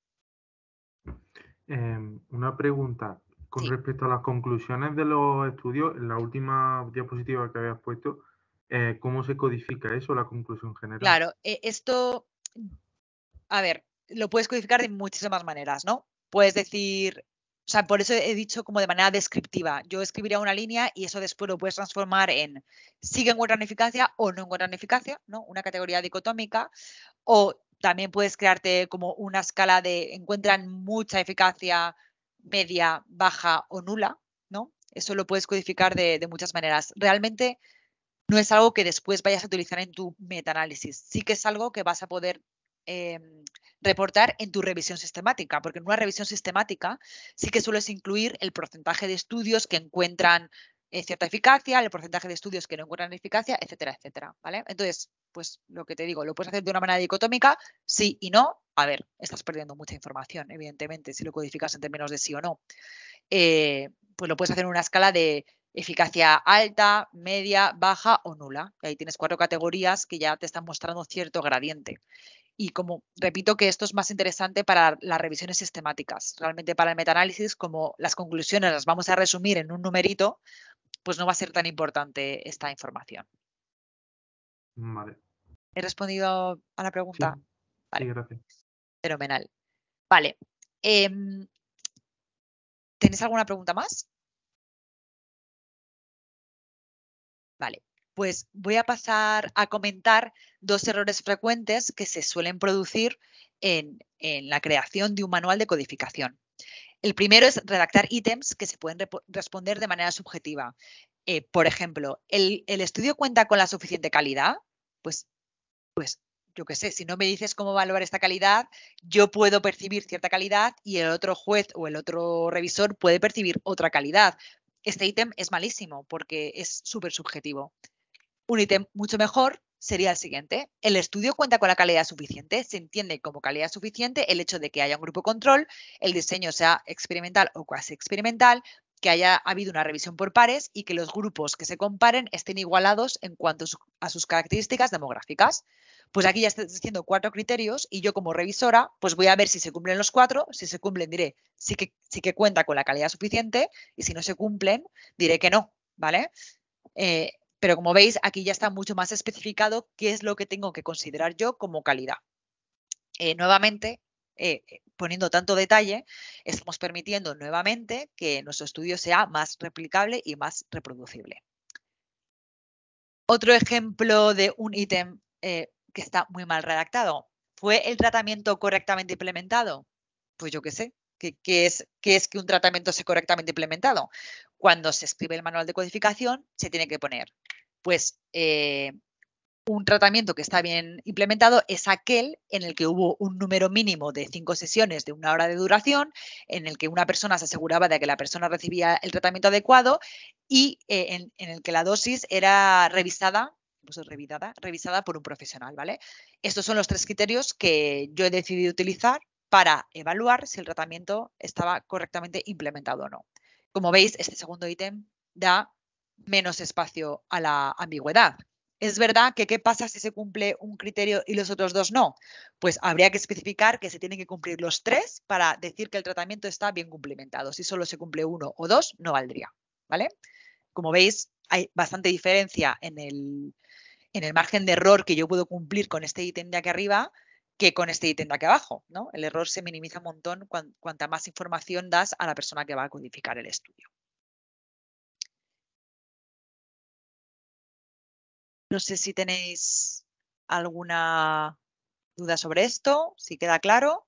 Eh, una pregunta con Sí. respecto a las conclusiones de los estudios, en la última diapositiva que habías puesto, eh, ¿cómo se codifica eso, la conclusión general? Claro, eh, esto, a ver, lo puedes codificar de muchísimas maneras, ¿no? Puedes decir, o sea, por eso he dicho como de manera descriptiva. Yo escribiría una línea y eso después lo puedes transformar en sí que encuentran eficacia o no encuentran eficacia, ¿no? Una categoría dicotómica. O también puedes crearte como una escala de encuentran mucha eficacia, media, baja o nula, ¿no? Eso lo puedes codificar de, de muchas maneras. Realmente no es algo que después vayas a utilizar en tu metaanálisis. Sí que es algo que vas a poder eh, reportar en tu revisión sistemática, porque en una revisión sistemática sí que sueles incluir el porcentaje de estudios que encuentran eh, cierta eficacia, el porcentaje de estudios que no encuentran eficacia, etcétera, etcétera, ¿vale? Entonces, pues lo que te digo, lo puedes hacer de una manera dicotómica, sí y no. A ver, estás perdiendo mucha información, evidentemente, si lo codificas en términos de sí o no. Eh, pues lo puedes hacer en una escala de Eficacia alta, media, baja o nula. Y ahí tienes cuatro categorías que ya te están mostrando cierto gradiente. Y como repito que esto es más interesante para las revisiones sistemáticas. Realmente para el metaanálisis, como las conclusiones las vamos a resumir en un numerito, pues no va a ser tan importante esta información. Vale. ¿He respondido a la pregunta? Sí, Vale. sí, gracias. Fenomenal. Vale. Eh, ¿Tenéis alguna pregunta más? Vale. Pues voy a pasar a comentar dos errores frecuentes que se suelen producir en, en la creación de un manual de codificación. El primero es redactar ítems que se pueden responder de manera subjetiva. Eh, por ejemplo, ¿el, ¿el estudio cuenta con la suficiente calidad? Pues, pues yo qué sé, si no me dices cómo evaluar esta calidad, yo puedo percibir cierta calidad y el otro juez o el otro revisor puede percibir otra calidad. Este ítem es malísimo porque es súper subjetivo. Un ítem mucho mejor sería el siguiente. ¿El estudio cuenta con la calidad suficiente? Se entiende como calidad suficiente el hecho de que haya un grupo control, el diseño sea experimental o cuasi experimental, que haya habido una revisión por pares y que los grupos que se comparen estén igualados en cuanto a sus características demográficas. Pues aquí ya estás diciendo cuatro criterios y yo como revisora pues voy a ver si se cumplen los cuatro. Si se cumplen diré sí que, sí que cuenta con la calidad suficiente y si no se cumplen diré que no, ¿vale? Eh, Pero como veis, aquí ya está mucho más especificado qué es lo que tengo que considerar yo como calidad. Eh, nuevamente, eh, poniendo tanto detalle, estamos permitiendo nuevamente que nuestro estudio sea más replicable y más reproducible. Otro ejemplo de un ítem eh, que está muy mal redactado. ¿Fue el tratamiento correctamente implementado? Pues yo qué sé. ¿Qué, qué es, ¿Qué es que un tratamiento sea correctamente implementado? Cuando se escribe el manual de codificación, se tiene que poner, pues, eh, un tratamiento que está bien implementado es aquel en el que hubo un número mínimo de cinco sesiones de una hora de duración, en el que una persona se aseguraba de que la persona recibía el tratamiento adecuado y eh, en, en el que la dosis era revisada, pues revisada, revisada por un profesional, ¿vale? Estos son los tres criterios que yo he decidido utilizar para evaluar si el tratamiento estaba correctamente implementado o no. Como veis, este segundo ítem da menos espacio a la ambigüedad. Es verdad que ¿qué pasa si se cumple un criterio y los otros dos no? Pues habría que especificar que se tienen que cumplir los tres para decir que el tratamiento está bien cumplimentado. Si solo se cumple uno o dos, no valdría, ¿vale? Como veis, hay bastante diferencia en el, en el margen de error que yo puedo cumplir con este ítem de aquí arriba que con este ítem de aquí abajo, ¿no? El error se minimiza un montón cuan, cuanta más información das a la persona que va a codificar el estudio. No sé si tenéis alguna duda sobre esto, si queda claro.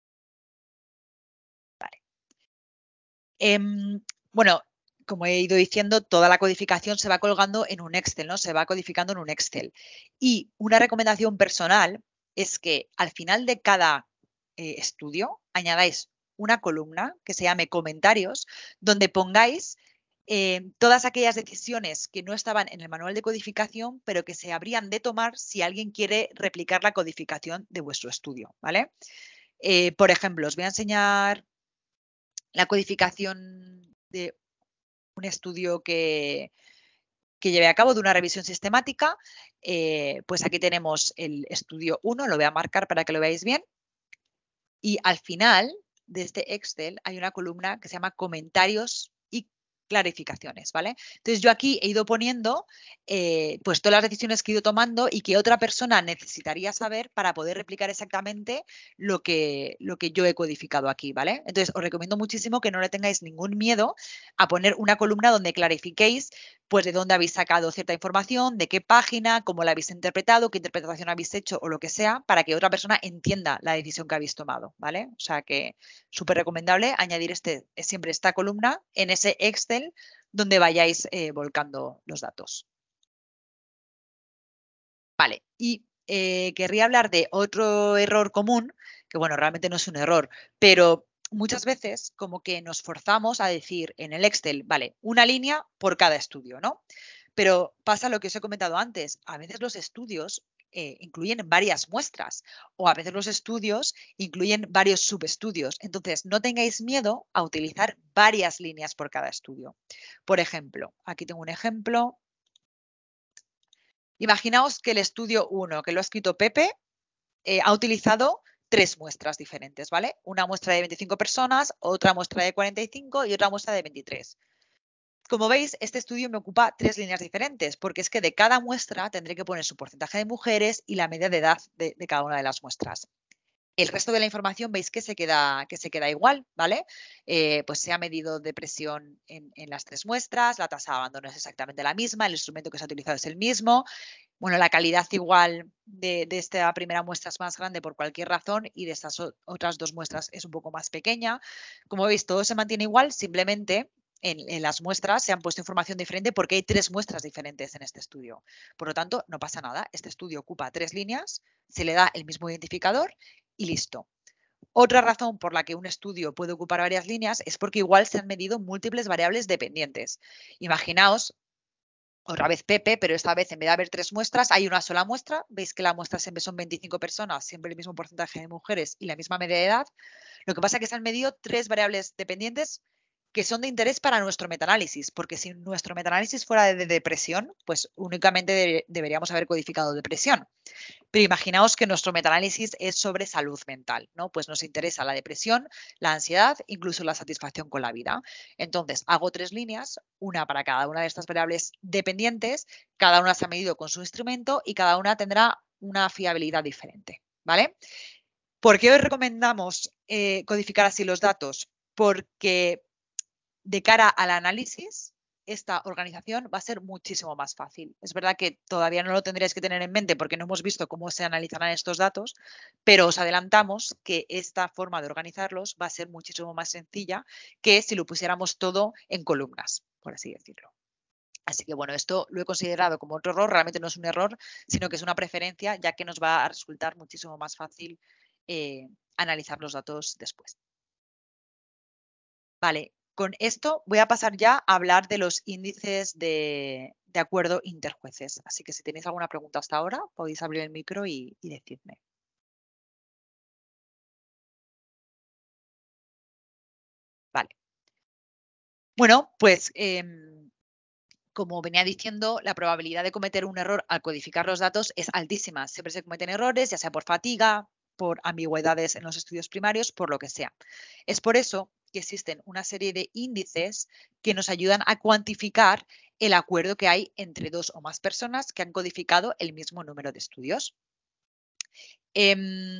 Vale. Eh, bueno, como he ido diciendo, toda la codificación se va colgando en un Excel, ¿no? Se va codificando en un Excel. Y una recomendación personal es que al final de cada eh, estudio añadáis una columna que se llame comentarios, donde pongáis Eh, todas aquellas decisiones que no estaban en el manual de codificación, pero que se habrían de tomar si alguien quiere replicar la codificación de vuestro estudio, ¿vale? Eh, por ejemplo, os voy a enseñar la codificación de un estudio que, que llevé a cabo de una revisión sistemática. Eh, pues aquí tenemos el estudio uno, lo voy a marcar para que lo veáis bien. Y al final de este Excel hay una columna que se llama comentarios y clarificaciones, ¿vale? Entonces yo aquí he ido poniendo eh, pues todas las decisiones que he ido tomando y que otra persona necesitaría saber para poder replicar exactamente lo que, lo que yo he codificado aquí, ¿vale? Entonces os recomiendo muchísimo que no le tengáis ningún miedo a poner una columna donde clarifiquéis pues de dónde habéis sacado cierta información, de qué página, cómo la habéis interpretado, qué interpretación habéis hecho o lo que sea, para que otra persona entienda la decisión que habéis tomado, ¿vale? O sea que súper recomendable añadir este, siempre esta columna en ese Excel donde vayáis eh, volcando los datos. Vale, y eh, querría hablar de otro error común, que bueno, realmente no es un error, pero muchas veces como que nos forzamos a decir en el Excel, vale, una línea por cada estudio, ¿no? Pero pasa lo que os he comentado antes, a veces los estudios eh, incluyen varias muestras o a veces los estudios incluyen varios subestudios. Entonces, no tengáis miedo a utilizar varias líneas por cada estudio. Por ejemplo, aquí tengo un ejemplo. Imaginaos que el estudio uno, que lo ha escrito Pepe, eh, ha utilizado tres muestras diferentes, ¿vale? Una muestra de veinticinco personas, otra muestra de cuarenta y cinco y otra muestra de veintitrés. Como veis, este estudio me ocupa tres líneas diferentes, porque es que de cada muestra tendré que poner su porcentaje de mujeres y la media de edad de, de cada una de las muestras. El resto de la información veis que se queda, que se queda igual, ¿vale? Eh, pues se ha medido depresión en, en las tres muestras, la tasa de abandono es exactamente la misma, el instrumento que se ha utilizado es el mismo. Bueno, la calidad igual de, de esta primera muestra es más grande por cualquier razón y de estas otras dos muestras es un poco más pequeña. Como veis, todo se mantiene igual, simplemente en, en las muestras se han puesto información diferente porque hay tres muestras diferentes en este estudio. Por lo tanto, no pasa nada. Este estudio ocupa tres líneas, se le da el mismo identificador y listo. Otra razón por la que un estudio puede ocupar varias líneas es porque igual se han medido múltiples variables dependientes. Imaginaos, otra vez Pepe, pero esta vez en vez de haber tres muestras, hay una sola muestra. Veis que la muestra siempre son veinticinco personas, siempre el mismo porcentaje de mujeres y la misma media de edad. Lo que pasa es que se han medido tres variables dependientes que son de interés para nuestro metaanálisis, porque si nuestro metaanálisis fuera de depresión, pues únicamente de, deberíamos haber codificado depresión. Pero imaginaos que nuestro metaanálisis es sobre salud mental, ¿no? Pues nos interesa la depresión, la ansiedad, incluso la satisfacción con la vida. Entonces, hago tres líneas, una para cada una de estas variables dependientes, cada una se ha medido con su instrumento y cada una tendrá una fiabilidad diferente, ¿vale? ¿Por qué os recomendamos eh, codificar así los datos? Porque de cara al análisis, esta organización va a ser muchísimo más fácil. Es verdad que todavía no lo tendréis que tener en mente porque no hemos visto cómo se analizarán estos datos, pero os adelantamos que esta forma de organizarlos va a ser muchísimo más sencilla que si lo pusiéramos todo en columnas, por así decirlo. Así que bueno, esto lo he considerado como otro error, realmente no es un error, sino que es una preferencia, ya que nos va a resultar muchísimo más fácil eh, analizar los datos después. Vale. Con esto voy a pasar ya a hablar de los índices de, de acuerdo interjueces. Así que si tenéis alguna pregunta hasta ahora, podéis abrir el micro y, y decirme. Vale. Bueno, pues eh, como venía diciendo, la probabilidad de cometer un error al codificar los datos es altísima. Siempre se cometen errores, ya sea por fatiga, por ambigüedades en los estudios primarios, por lo que sea. Es por eso que existen una serie de índices que nos ayudan a cuantificar el acuerdo que hay entre dos o más personas que han codificado el mismo número de estudios. Eh,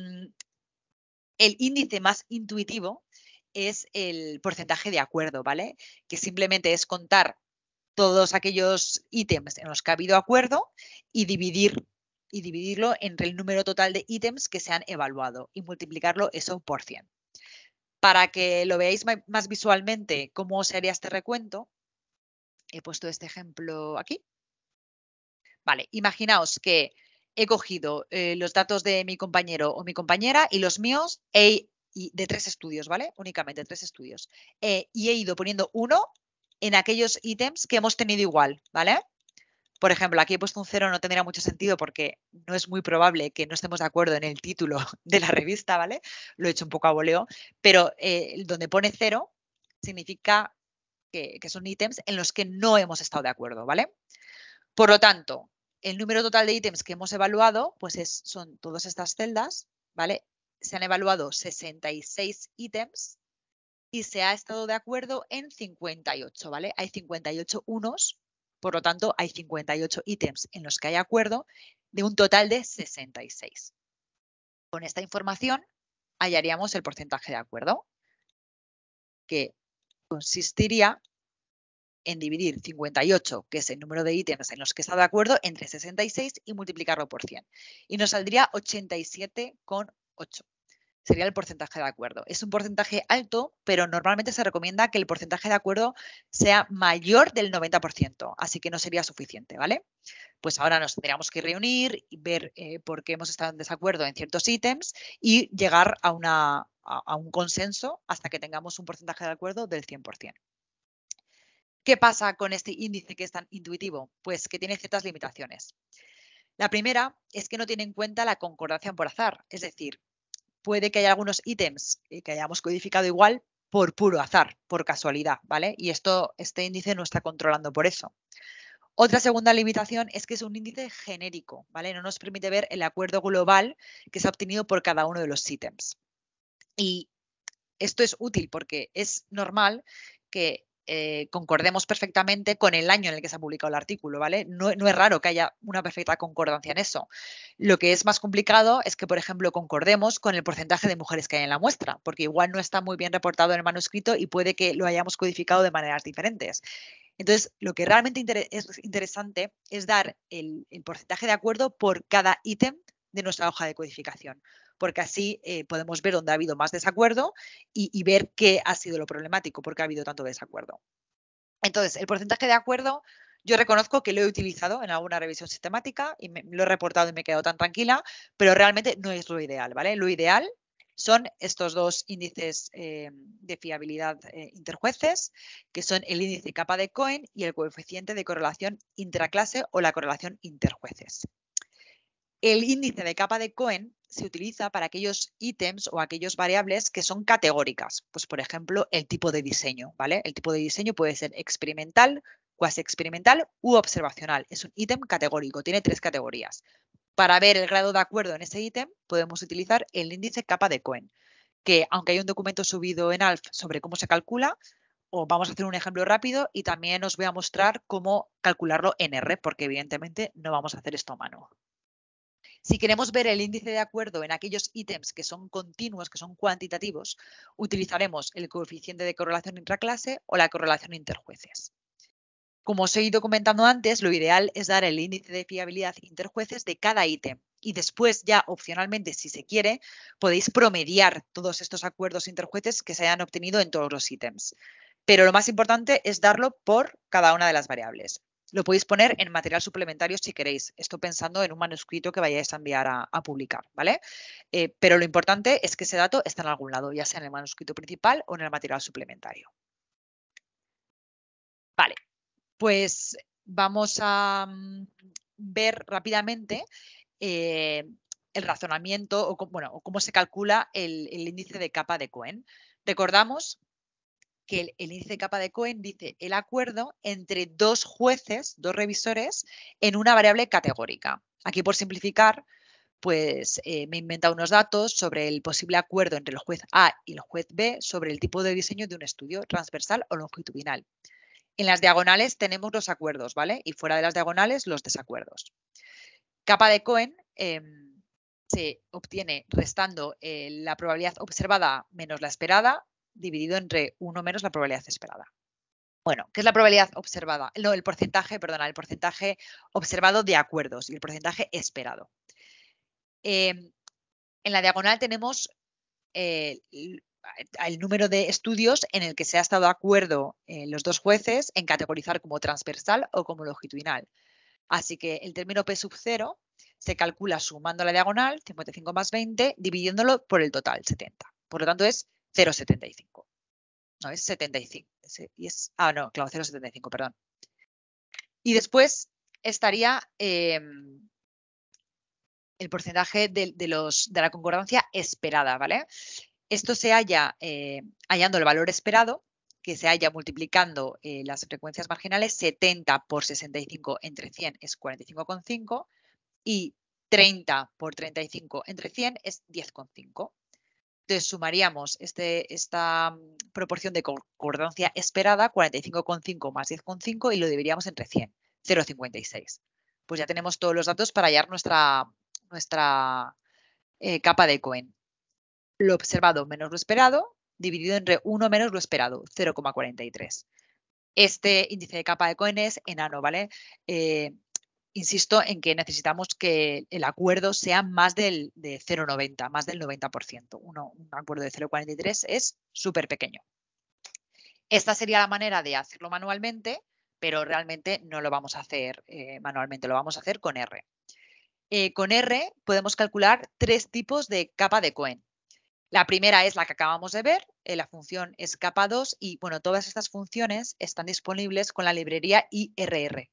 el índice más intuitivo es el porcentaje de acuerdo, ¿vale? Que simplemente es contar todos aquellos ítems en los que ha habido acuerdo y dividir y dividirlo entre el número total de ítems que se han evaluado y multiplicarlo eso por cien. Para que lo veáis más visualmente cómo se haría este recuento, he puesto este ejemplo aquí. Vale, imaginaos que he cogido eh, los datos de mi compañero o mi compañera y los míos he, y de tres estudios, ¿vale? Únicamente tres estudios. Eh, y he ido poniendo uno en aquellos ítems que hemos tenido igual, ¿vale? Por ejemplo, aquí he puesto un cero, no tendría mucho sentido porque no es muy probable que no estemos de acuerdo en el título de la revista, ¿vale? Lo he hecho un poco a voleo, pero eh, donde pone cero significa que, que son ítems en los que no hemos estado de acuerdo, ¿vale? Por lo tanto, el número total de ítems que hemos evaluado, pues es, son todas estas celdas, ¿vale? Se han evaluado sesenta y seis ítems y se ha estado de acuerdo en cincuenta y ocho, ¿vale? Hay cincuenta y ocho unos. Por lo tanto, hay cincuenta y ocho ítems en los que hay acuerdo de un total de sesenta y seis. Con esta información hallaríamos el porcentaje de acuerdo, que consistiría en dividir cincuenta y ocho, que es el número de ítems en los que está de acuerdo, entre sesenta y seis y multiplicarlo por cien. Y nos saldría ochenta y siete coma ocho. Sería el porcentaje de acuerdo. Es un porcentaje alto, pero normalmente se recomienda que el porcentaje de acuerdo sea mayor del noventa por ciento, así que no sería suficiente, ¿vale? Pues ahora nos tendríamos que reunir y ver eh, por qué hemos estado en desacuerdo en ciertos ítems y llegar a, una, a, a un consenso hasta que tengamos un porcentaje de acuerdo del cien por ciento. ¿Qué pasa con este índice que es tan intuitivo? Pues que tiene ciertas limitaciones. La primera es que no tiene en cuenta la concordancia por azar, es decir, puede que haya algunos ítems que hayamos codificado igual por puro azar, por casualidad, ¿vale? Y esto, este índice no está controlando por eso. Otra segunda limitación es que es un índice genérico, ¿vale? No nos permite ver el acuerdo global que se ha obtenido por cada uno de los ítems. Y esto es útil porque es normal que eh, concordemos perfectamente con el año en el que se ha publicado el artículo, ¿vale? No, no es raro que haya una perfecta concordancia en eso. Lo que es más complicado es que, por ejemplo, concordemos con el porcentaje de mujeres que hay en la muestra, porque igual no está muy bien reportado en el manuscrito y puede que lo hayamos codificado de maneras diferentes. Entonces, lo que realmente inter es interesante es dar el, el porcentaje de acuerdo por cada ítem de nuestra hoja de codificación, porque así eh, podemos ver dónde ha habido más desacuerdo y, y ver qué ha sido lo problemático, por qué ha habido tanto desacuerdo. Entonces, el porcentaje de acuerdo, yo reconozco que lo he utilizado en alguna revisión sistemática y me, lo he reportado y me he quedado tan tranquila, pero realmente no es lo ideal, ¿vale? Lo ideal son estos dos índices eh, de fiabilidad eh, interjueces, que son el índice capa de Cohen y el coeficiente de correlación intraclase o la correlación interjueces. El índice de capa de Cohen se utiliza para aquellos ítems o aquellas variables que son categóricas. Pues, por ejemplo, el tipo de diseño, ¿vale? El tipo de diseño puede ser experimental, cuasi experimental u observacional. Es un ítem categórico, tiene tres categorías. Para ver el grado de acuerdo en ese ítem, podemos utilizar el índice capa de Cohen, que aunque hay un documento subido en A L F sobre cómo se calcula, o vamos a hacer un ejemplo rápido y también os voy a mostrar cómo calcularlo en R, porque evidentemente no vamos a hacer esto a mano. Si queremos ver el índice de acuerdo en aquellos ítems que son continuos, que son cuantitativos, utilizaremos el coeficiente de correlación intraclase o la correlación interjueces. Como os he ido comentando antes, lo ideal es dar el índice de fiabilidad interjueces de cada ítem y después ya opcionalmente, si se quiere, podéis promediar todos estos acuerdos interjueces que se hayan obtenido en todos los ítems. Pero lo más importante es darlo por cada una de las variables. Lo podéis poner en material suplementario si queréis, esto pensando en un manuscrito que vayáis a enviar a, a publicar, ¿vale? Eh, pero lo importante es que ese dato está en algún lado, ya sea en el manuscrito principal o en el material suplementario. Vale, pues vamos a um, ver rápidamente eh, el razonamiento o, bueno, o cómo se calcula el, el índice de capa de Cohen. Recordamos que el, el índice de capa de Cohen dice el acuerdo entre dos jueces, dos revisores, en una variable categórica. Aquí, por simplificar, pues eh, me he inventado unos datos sobre el posible acuerdo entre el juez A y el juez B sobre el tipo de diseño de un estudio transversal o longitudinal. En las diagonales tenemos los acuerdos, ¿vale? Y fuera de las diagonales los desacuerdos. Capa de Cohen eh, se obtiene restando eh, la probabilidad observada menos la esperada, dividido entre uno menos la probabilidad esperada. Bueno, ¿qué es la probabilidad observada? No, el porcentaje, perdona, el porcentaje observado de acuerdos y el porcentaje esperado. Eh, en la diagonal tenemos eh, el, el número de estudios en el que se ha estado de acuerdo eh, los dos jueces en categorizar como transversal o como longitudinal. Así que el término P sub cero se calcula sumando la diagonal, cincuenta y cinco más veinte, dividiéndolo por el total, setenta. Por lo tanto, es cero coma setenta y cinco. No, es setenta y cinco. Y es, ah, no, claro, cero coma setenta y cinco, perdón. Y después estaría eh, el porcentaje de, de, los, de la concordancia esperada, ¿vale? Esto se halla eh, hallando el valor esperado, que se halla multiplicando eh, las frecuencias marginales. Setenta por sesenta y cinco entre cien es cuarenta y cinco coma cinco y treinta por treinta y cinco entre cien es diez coma cinco. Entonces sumaríamos este, esta proporción de concordancia esperada, cuarenta y cinco coma cinco más diez coma cinco, y lo dividiríamos entre cien, cero coma cincuenta y seis. Pues ya tenemos todos los datos para hallar nuestra, nuestra eh, capa de Cohen. Lo observado menos lo esperado, dividido entre uno menos lo esperado, cero coma cuarenta y tres. Este índice de capa de Cohen es enano, ¿vale? Eh, Insisto en que necesitamos que el acuerdo sea más del, de cero coma noventa, más del noventa por ciento. Uno, un acuerdo de cero coma cuarenta y tres es súper pequeño. Esta sería la manera de hacerlo manualmente, pero realmente no lo vamos a hacer eh, manualmente, lo vamos a hacer con R. Eh, con R podemos calcular tres tipos de capa de Cohen. La primera es la que acabamos de ver, eh, la función es capa dos y bueno, todas estas funciones están disponibles con la librería I R R.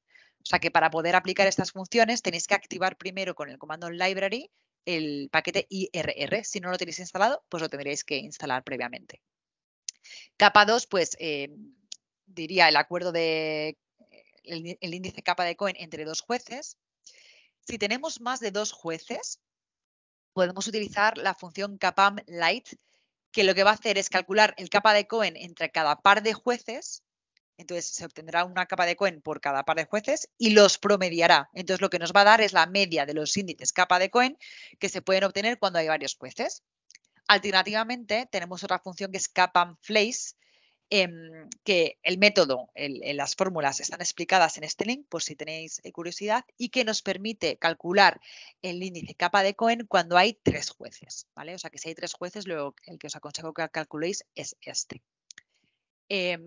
O sea que para poder aplicar estas funciones tenéis que activar primero con el comando library el paquete I R R. Si no lo tenéis instalado, pues lo tendréis que instalar previamente. Capa dos, pues eh, diría el acuerdo de el, el índice capa de Cohen entre dos jueces. Si tenemos más de dos jueces, podemos utilizar la función capam light, que lo que va a hacer es calcular el capa de Cohen entre cada par de jueces. Entonces se obtendrá una capa de Cohen por cada par de jueces y los promediará. Entonces lo que nos va a dar es la media de los índices capa de Cohen que se pueden obtener cuando hay varios jueces. Alternativamente tenemos otra función que es capam place, eh, que el método, el, el, las fórmulas están explicadas en este link por si tenéis curiosidad, y que nos permite calcular el índice capa de Cohen cuando hay tres jueces, ¿vale? O sea que si hay tres jueces, luego el que os aconsejo que calculéis es este. Eh,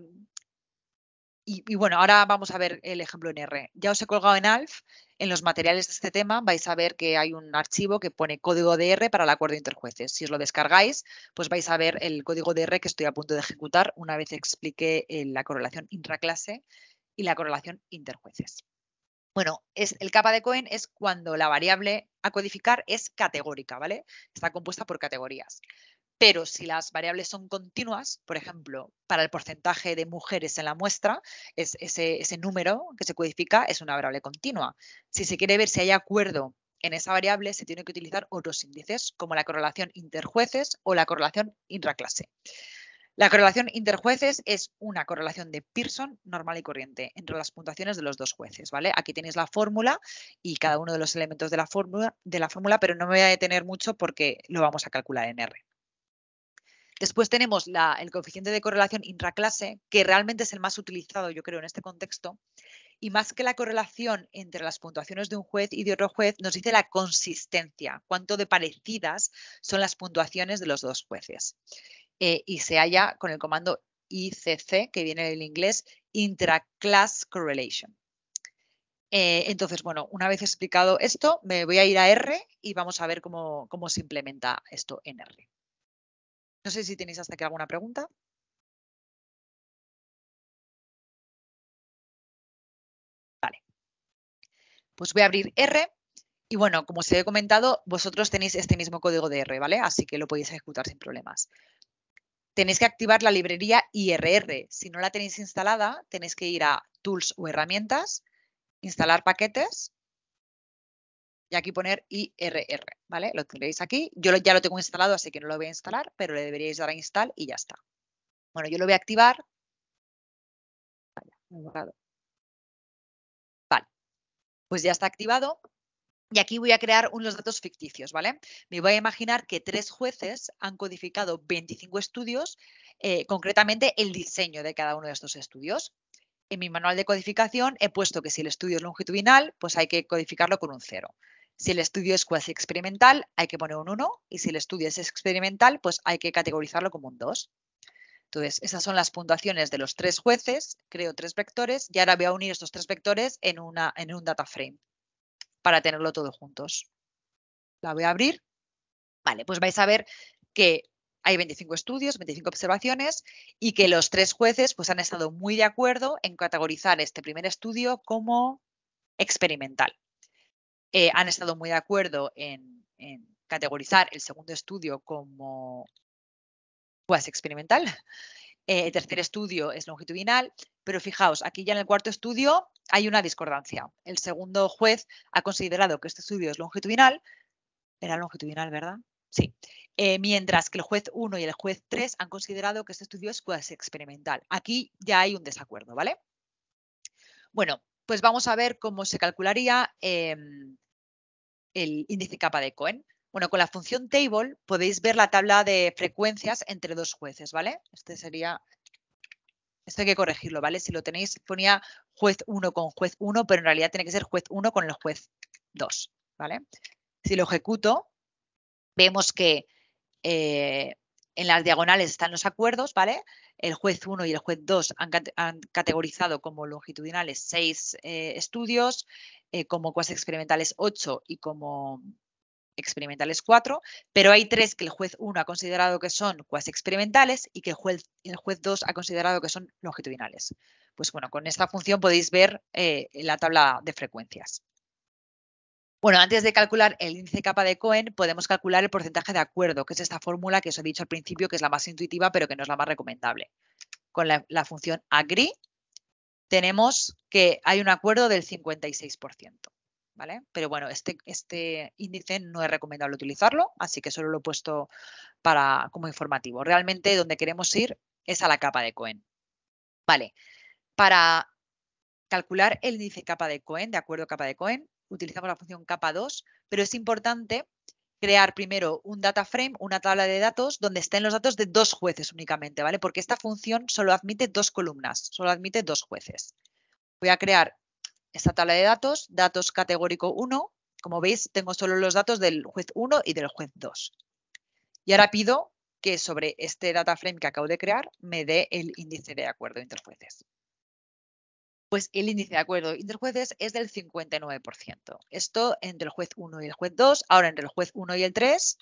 Y, y bueno, ahora vamos a ver el ejemplo en R. Ya os he colgado en Alf, en los materiales de este tema vais a ver que hay un archivo que pone código de R para el acuerdo interjueces. Si os lo descargáis, pues vais a ver el código de R que estoy a punto de ejecutar una vez expliqué la correlación intraclase y la correlación interjueces. Bueno, es, el capa de Cohen es cuando la variable a codificar es categórica, ¿vale? Está compuesta por categorías. Pero si las variables son continuas, por ejemplo, para el porcentaje de mujeres en la muestra, es ese, ese número que se codifica es una variable continua. Si se quiere ver si hay acuerdo en esa variable, se tiene que utilizar otros índices, como la correlación interjueces o la correlación intraclase. La correlación interjueces es una correlación de Pearson normal y corriente entre las puntuaciones de los dos jueces, ¿vale? Aquí tenéis la fórmula y cada uno de los elementos de la fórmula, de la fórmula, pero no me voy a detener mucho porque lo vamos a calcular en R. Después tenemos la, el coeficiente de correlación intraclase, que realmente es el más utilizado, yo creo, en este contexto. Y más que la correlación entre las puntuaciones de un juez y de otro juez, nos dice la consistencia, cuánto de parecidas son las puntuaciones de los dos jueces. Eh, y se halla con el comando I C C, que viene del inglés Intraclass Correlation. Eh, entonces, bueno, una vez explicado esto, me voy a ir a R y vamos a ver cómo, cómo se implementa esto en R. No sé si tenéis hasta aquí alguna pregunta. Vale. Pues voy a abrir R y bueno, como os he comentado, vosotros tenéis este mismo código de R, ¿vale? Así que lo podéis ejecutar sin problemas. Tenéis que activar la librería I R R. Si no la tenéis instalada, tenéis que ir a Tools o Herramientas, Instalar paquetes y aquí poner I R R, ¿vale? Lo tendréis aquí. Yo ya lo tengo instalado, así que no lo voy a instalar, pero le deberíais dar a install y ya está. Bueno, yo lo voy a activar. Vale, pues ya está activado. Y aquí voy a crear unos datos ficticios, ¿vale? Me voy a imaginar que tres jueces han codificado veinticinco estudios, eh, concretamente el diseño de cada uno de estos estudios. En mi manual de codificación he puesto que si el estudio es longitudinal, pues hay que codificarlo con un cero. Si el estudio es cuasi experimental, hay que poner un uno. Y si el estudio es experimental, pues hay que categorizarlo como un dos. Entonces, esas son las puntuaciones de los tres jueces. Creo tres vectores y ahora voy a unir estos tres vectores en, una, en un data frame para tenerlo todo juntos. La voy a abrir. Vale, pues vais a ver que hay veinticinco estudios, veinticinco observaciones y que los tres jueces pues, han estado muy de acuerdo en categorizar este primer estudio como experimental. Eh, han estado muy de acuerdo en, en categorizar el segundo estudio como cuasi experimental. Eh, el tercer estudio es longitudinal, pero fijaos, aquí ya en el cuarto estudio hay una discordancia. El segundo juez ha considerado que este estudio es longitudinal. Era longitudinal, ¿verdad? Sí. Eh, mientras que el juez uno y el juez tres han considerado que este estudio es cuasi experimental. Aquí ya hay un desacuerdo, ¿vale? Bueno, pues vamos a ver cómo se calcularía eh, el índice capa de Cohen. Bueno, con la función table podéis ver la tabla de frecuencias entre dos jueces, ¿vale? Este sería, esto hay que corregirlo, ¿vale? Si lo tenéis, ponía juez uno con juez uno, pero en realidad tiene que ser juez uno con el juez dos, ¿vale? Si lo ejecuto, vemos que eh, en las diagonales están los acuerdos, ¿vale? El juez uno y el juez dos han, han categorizado como longitudinales seis eh, estudios, eh, como cuasi experimentales ocho y como experimentales cuatro, pero hay tres que el juez uno ha considerado que son cuasi experimentales y que el juez, el juez dos ha considerado que son longitudinales. Pues bueno, con esta función podéis ver eh, la tabla de frecuencias. Bueno, antes de calcular el índice capa de Cohen, podemos calcular el porcentaje de acuerdo, que es esta fórmula que os he dicho al principio, que es la más intuitiva, pero que no es la más recomendable. Con la, la función agree, tenemos que hay un acuerdo del cincuenta y seis por ciento. ¿Vale? Pero bueno, este, este índice no es recomendable utilizarlo, así que solo lo he puesto para, como informativo. Realmente donde queremos ir es a la capa de Cohen. Vale, para calcular el índice capa de Cohen, de acuerdo capa de Cohen, utilizamos la función capa dos, pero es importante crear primero un data frame, una tabla de datos, donde estén los datos de dos jueces únicamente, ¿vale? Porque esta función solo admite dos columnas, solo admite dos jueces. Voy a crear esta tabla de datos, datos categórico uno, como veis tengo solo los datos del juez uno y del juez dos. Y ahora pido que sobre este data frame que acabo de crear me dé el índice de acuerdo interjueces. Pues el índice de acuerdo interjueces es del cincuenta y nueve por ciento. Esto entre el juez uno y el juez dos, ahora entre el juez uno y el tres,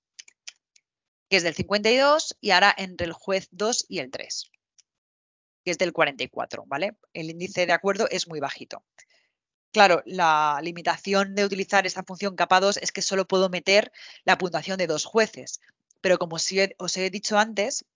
que es del cincuenta y dos, y ahora entre el juez dos y el tres, que es del cuarenta y cuatro, ¿vale? El índice de acuerdo es muy bajito. Claro, la limitación de utilizar esta función capa dos es que solo puedo meter la puntuación de dos jueces, pero como os he dicho antes,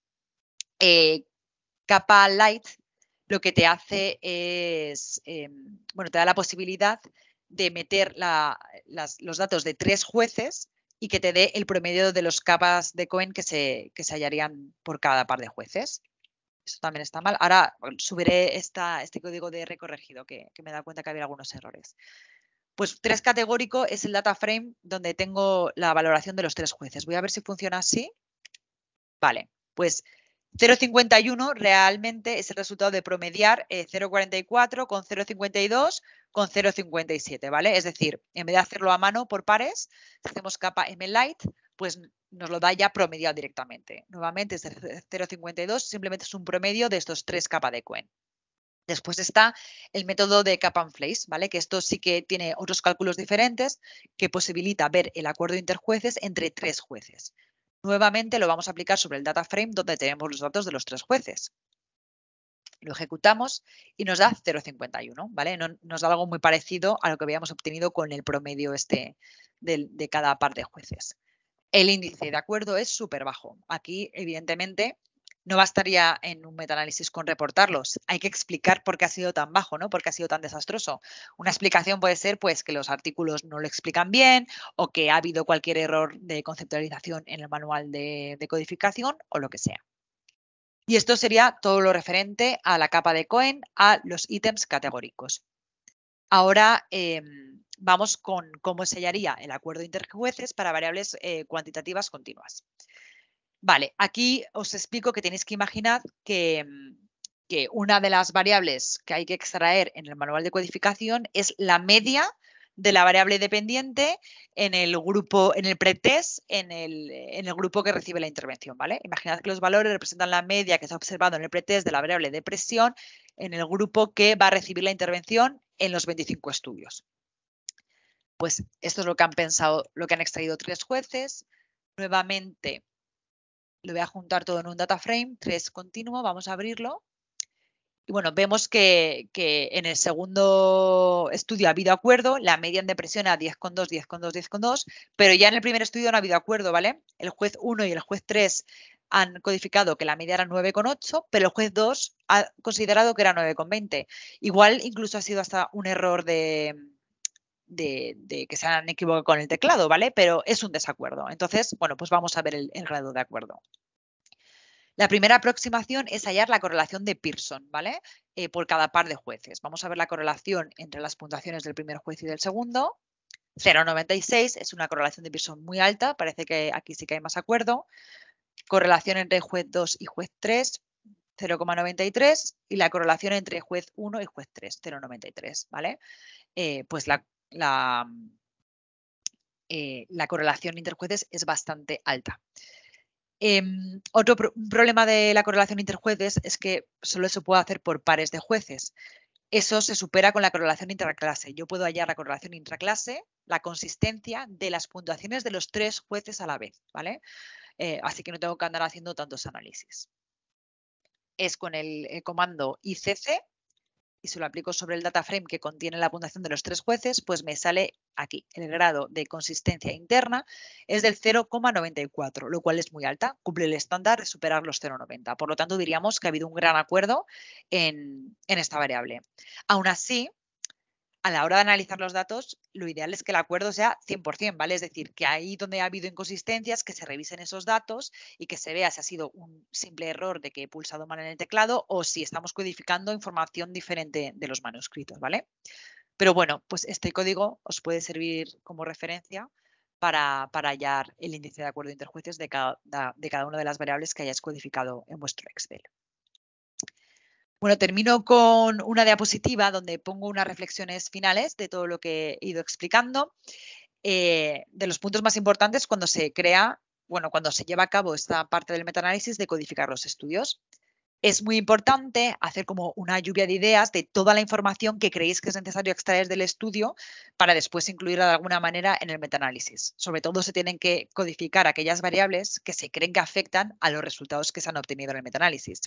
eh, capa light lo que te hace es, eh, bueno, te da la posibilidad de meter la, las, los datos de tres jueces y que te dé el promedio de los capas de Cohen que se, que se hallarían por cada par de jueces. Esto también está mal. Ahora subiré esta, este código de R corregido, que, que me he dado cuenta que había algunos errores. Pues tres categórico es el data frame donde tengo la valoración de los tres jueces. Voy a ver si funciona así. Vale, pues cero coma cincuenta y uno realmente es el resultado de promediar eh, cero coma cuarenta y cuatro con cero coma cincuenta y dos con cero coma cincuenta y siete, ¿vale? Es decir, en vez de hacerlo a mano por pares, si hacemos capa M-Light, pues nos lo da ya promediado directamente. Nuevamente es de cero coma cincuenta y dos, simplemente es un promedio de estos tres capas de Cohen. Después está el método de cap and place, ¿vale? Que esto sí que tiene otros cálculos diferentes que posibilita ver el acuerdo interjueces entre tres jueces. Nuevamente lo vamos a aplicar sobre el data frame donde tenemos los datos de los tres jueces. Lo ejecutamos y nos da cero coma cincuenta y uno, ¿vale? No, nos da algo muy parecido a lo que habíamos obtenido con el promedio este de, de cada par de jueces. El índice de acuerdo es súper bajo. Aquí, evidentemente, no bastaría en un metaanálisis con reportarlos. Hay que explicar por qué ha sido tan bajo, ¿no? Por qué ha sido tan desastroso. Una explicación puede ser pues, que los artículos no lo explican bien o que ha habido cualquier error de conceptualización en el manual de, de codificación o lo que sea. Y esto sería todo lo referente a la capa de Cohen, a los ítems categóricos. Ahora eh, vamos con cómo sellaría el acuerdo interjueces para variables eh, cuantitativas continuas. Vale, aquí os explico que tenéis que imaginar que, que una de las variables que hay que extraer en el manual de codificación es la media de la variable dependiente en el grupo, en el pretest, en el, en el grupo que recibe la intervención, ¿vale? Imaginad que los valores representan la media que se ha observado en el pretest de la variable de presión en el grupo que va a recibir la intervención en los veinticinco estudios. Pues esto es lo que han pensado, lo que han extraído tres jueces. Nuevamente lo voy a juntar todo en un data frame, tres continuo, vamos a abrirlo. Y bueno, vemos que, que en el segundo estudio ha habido acuerdo, la media en depresión a diez coma dos, diez coma dos, diez coma dos, pero ya en el primer estudio no ha habido acuerdo, ¿vale? El juez uno y el juez tres han codificado que la media era nueve coma ocho, pero el juez dos ha considerado que era nueve coma veinte. Igual incluso ha sido hasta un error de, de, de que se han equivocado con el teclado, ¿vale? Pero es un desacuerdo. Entonces, bueno, pues vamos a ver el, el grado de acuerdo. La primera aproximación es hallar la correlación de Pearson, ¿vale? Eh, por cada par de jueces. Vamos a ver la correlación entre las puntuaciones del primer juez y del segundo. cero coma noventa y seis es una correlación de Pearson muy alta, parece que aquí sí que hay más acuerdo. Correlación entre juez dos y juez tres, cero coma noventa y tres. Y la correlación entre juez uno y juez tres, cero coma noventa y tres, ¿vale? Eh, pues la, la, eh, la correlación interjueces es bastante alta. Eh, otro pro problema de la correlación interjueces es que solo se puede hacer por pares de jueces. eso se supera con la correlación intraclase. Yo puedo hallar la correlación intraclase, la consistencia de las puntuaciones de los tres jueces a la vez, ¿vale? Eh, así que no tengo que andar haciendo tantos análisis. Es con el, el comando I C C y si lo aplico sobre el data frame que contiene la puntuación de los tres jueces, pues me sale aquí. El grado de consistencia interna es del cero coma noventa y cuatro, lo cual es muy alta. Cumple el estándar de superar los cero coma noventa. Por lo tanto, diríamos que ha habido un gran acuerdo en, en esta variable. Aún así, a la hora de analizar los datos, lo ideal es que el acuerdo sea cien por cien, ¿vale? Es decir, que ahí donde ha habido inconsistencias, que se revisen esos datos y que se vea si ha sido un simple error de que he pulsado mal en el teclado o si estamos codificando información diferente de los manuscritos, ¿vale? Pero bueno, pues este código os puede servir como referencia para, para hallar el índice de acuerdo interjueces de cada, de cada una de las variables que hayáis codificado en vuestro Excel. Bueno, termino con una diapositiva donde pongo unas reflexiones finales de todo lo que he ido explicando. Eh, de los puntos más importantes cuando se crea, bueno, cuando se lleva a cabo esta parte del metaanálisis de codificar los estudios. Es muy importante hacer como una lluvia de ideas de toda la información que creéis que es necesario extraer del estudio para después incluirla de alguna manera en el metaanálisis. Sobre todo se tienen que codificar aquellas variables que se creen que afectan a los resultados que se han obtenido en el metaanálisis.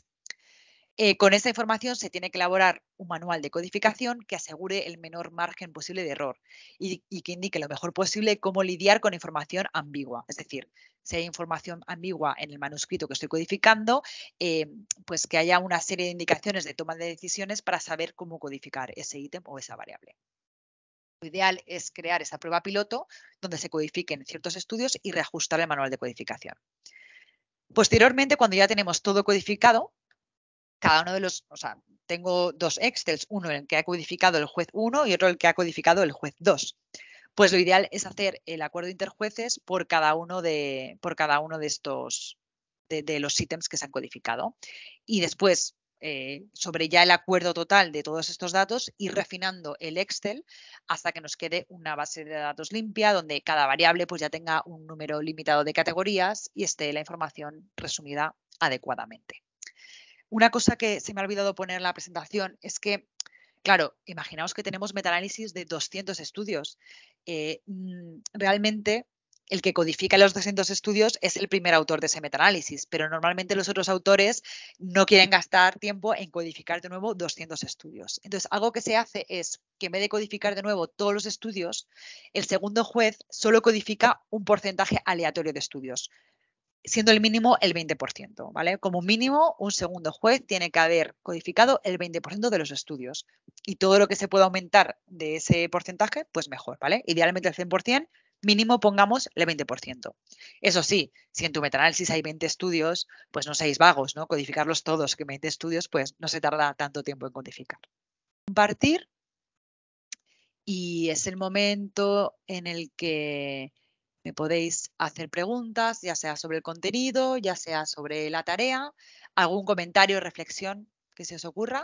Eh, con esta información se tiene que elaborar un manual de codificación que asegure el menor margen posible de error y, y que indique lo mejor posible cómo lidiar con información ambigua. Es decir, si hay información ambigua en el manuscrito que estoy codificando, eh, pues que haya una serie de indicaciones de toma de decisiones para saber cómo codificar ese ítem o esa variable. Lo ideal es crear esa prueba piloto donde se codifiquen ciertos estudios y reajustar el manual de codificación. Posteriormente, cuando ya tenemos todo codificado, cada uno de los, o sea, tengo dos Excels, uno en el que ha codificado el juez uno y otro en el que ha codificado el juez dos. Pues lo ideal es hacer el acuerdo interjueces por cada uno de, por cada uno de estos, de, de los ítems que se han codificado. Y después, eh, sobre ya el acuerdo total de todos estos datos, ir refinando el Excel hasta que nos quede una base de datos limpia donde cada variable pues ya tenga un número limitado de categorías y esté la información resumida adecuadamente. Una cosa que se me ha olvidado poner en la presentación es que, claro, imaginaos que tenemos metaanálisis de doscientos estudios. Eh, realmente, el que codifica los doscientos estudios es el primer autor de ese metaanálisis, pero normalmente los otros autores no quieren gastar tiempo en codificar de nuevo doscientos estudios. Entonces, algo que se hace es que en vez de codificar de nuevo todos los estudios, el segundo juez solo codifica un porcentaje aleatorio de estudios, siendo el mínimo el veinte por ciento, ¿vale? Como mínimo, un segundo juez tiene que haber codificado el veinte por ciento de los estudios y todo lo que se pueda aumentar de ese porcentaje, pues mejor, ¿vale? Idealmente el cien por ciento, mínimo pongamos el veinte por ciento. Eso sí, si en tu metaanálisis hay veinte estudios, pues no seáis vagos, ¿no? Codificarlos todos, que veinte estudios, pues no se tarda tanto tiempo en codificar. Compartir y es el momento en el que me podéis hacer preguntas, ya sea sobre el contenido, ya sea sobre la tarea, algún comentario o reflexión que se os ocurra.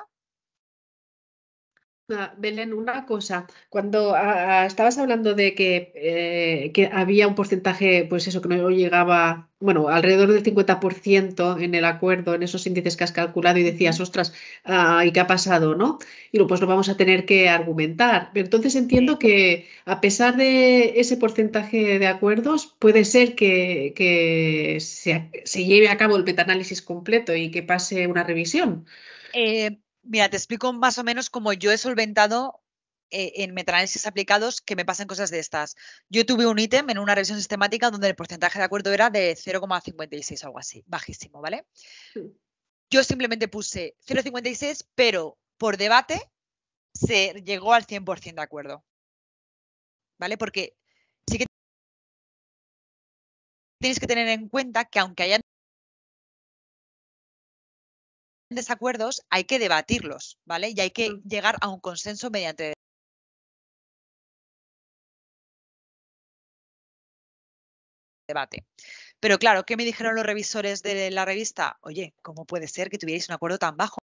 Ah, Belén, una cosa, cuando ah, estabas hablando de que, eh, que había un porcentaje, pues eso, que no llegaba, bueno, alrededor del cincuenta por ciento en el acuerdo, en esos índices que has calculado y decías, ostras, ah, ¿y qué ha pasado, no? Y lo, pues lo vamos a tener que argumentar. Pero entonces entiendo que a pesar de ese porcentaje de acuerdos, puede ser que, que se, se lleve a cabo el metaanálisis completo y que pase una revisión. Eh, Mira, te explico más o menos cómo yo he solventado eh, en metaanálisis aplicados que me pasan cosas de estas. Yo tuve un ítem en una revisión sistemática donde el porcentaje de acuerdo era de cero coma cincuenta y seis, algo así, bajísimo, ¿vale? Sí. Yo simplemente puse cero coma cincuenta y seis, pero por debate se llegó al cien por ciento de acuerdo, ¿vale? Porque sí que tenéis que tener en cuenta que aunque hayan desacuerdos, hay que debatirlos, ¿vale? Y hay que mm. llegar a un consenso mediante debate. Pero claro, ¿qué me dijeron los revisores de la revista? Oye, ¿cómo puede ser que tuvierais un acuerdo tan bajo?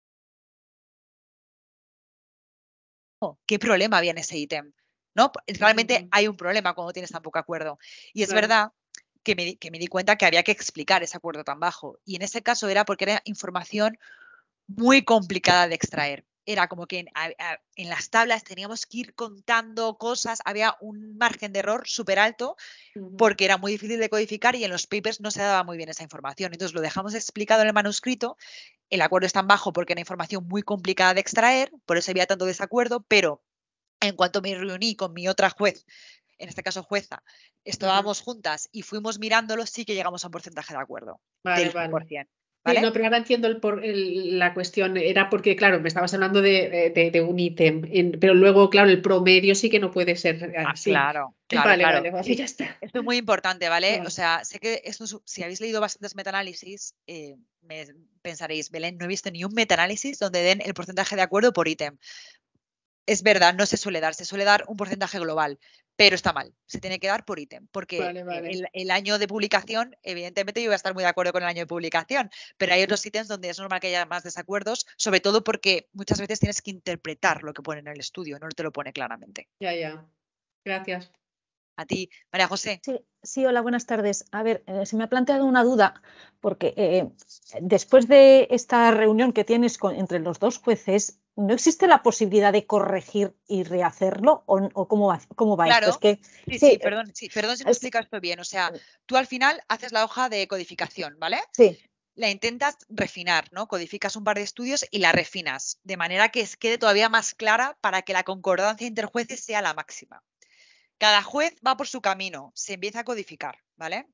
¿Qué problema había en ese ítem? ¿No? Realmente mm. hay un problema cuando tienes tan poco acuerdo. Y es claro. verdad que me, que me di cuenta que había que explicar ese acuerdo tan bajo. Y en ese caso era porque era información muy complicada de extraer. era como que en, a, a, en las tablas teníamos que ir contando cosas, había un margen de error súper alto uh-huh. porque era muy difícil de codificar y en los papers no se daba muy bien esa información. Entonces lo dejamos explicado en el manuscrito, el acuerdo es tan bajo porque era información muy complicada de extraer, por eso había tanto desacuerdo, pero en cuanto me reuní con mi otra juez, en este caso jueza, estábamos uh-huh. juntas y fuimos mirándolo, sí que llegamos a un porcentaje de acuerdo vale, del cien por ciento. Vale. ¿Vale? Sí, no, pero ahora entiendo el por, el, la cuestión. Era porque, claro, me estabas hablando de, de, de un ítem, en, pero luego, claro, el promedio sí que no puede ser así. Ah, claro, claro, vale, claro. Vale, vale, ya está. Esto es muy importante, ¿vale? Vale. O sea, sé que esto, si habéis leído bastantes metaanálisis, eh, me pensaréis, Belén, no he visto ni un metaanálisis donde den el porcentaje de acuerdo por ítem. Es verdad, no se suele dar, se suele dar un porcentaje global, pero está mal, se tiene que dar por ítem, porque vale, vale. El, el año de publicación, evidentemente yo voy a estar muy de acuerdo con el año de publicación, pero hay otros ítems donde es normal que haya más desacuerdos, sobre todo porque muchas veces tienes que interpretar lo que pone en el estudio, no te lo pone claramente. Ya, ya. Gracias. A ti, María José. Sí, sí, hola, buenas tardes. A ver, eh, se me ha planteado una duda, porque eh, después de esta reunión que tienes con, entre los dos jueces, ¿no existe la posibilidad de corregir y rehacerlo? ¿O, o cómo va, cómo va claro. esto? Es que, sí, sí, sí, perdón, sí, perdón si me es, explico esto bien. O sea, tú al final haces la hoja de codificación, ¿vale? Sí. La intentas refinar, ¿no? Codificas un par de estudios y la refinas, de manera que quede todavía más clara para que la concordancia interjueces sea la máxima. Cada juez va por su camino, se empieza a codificar, ¿vale?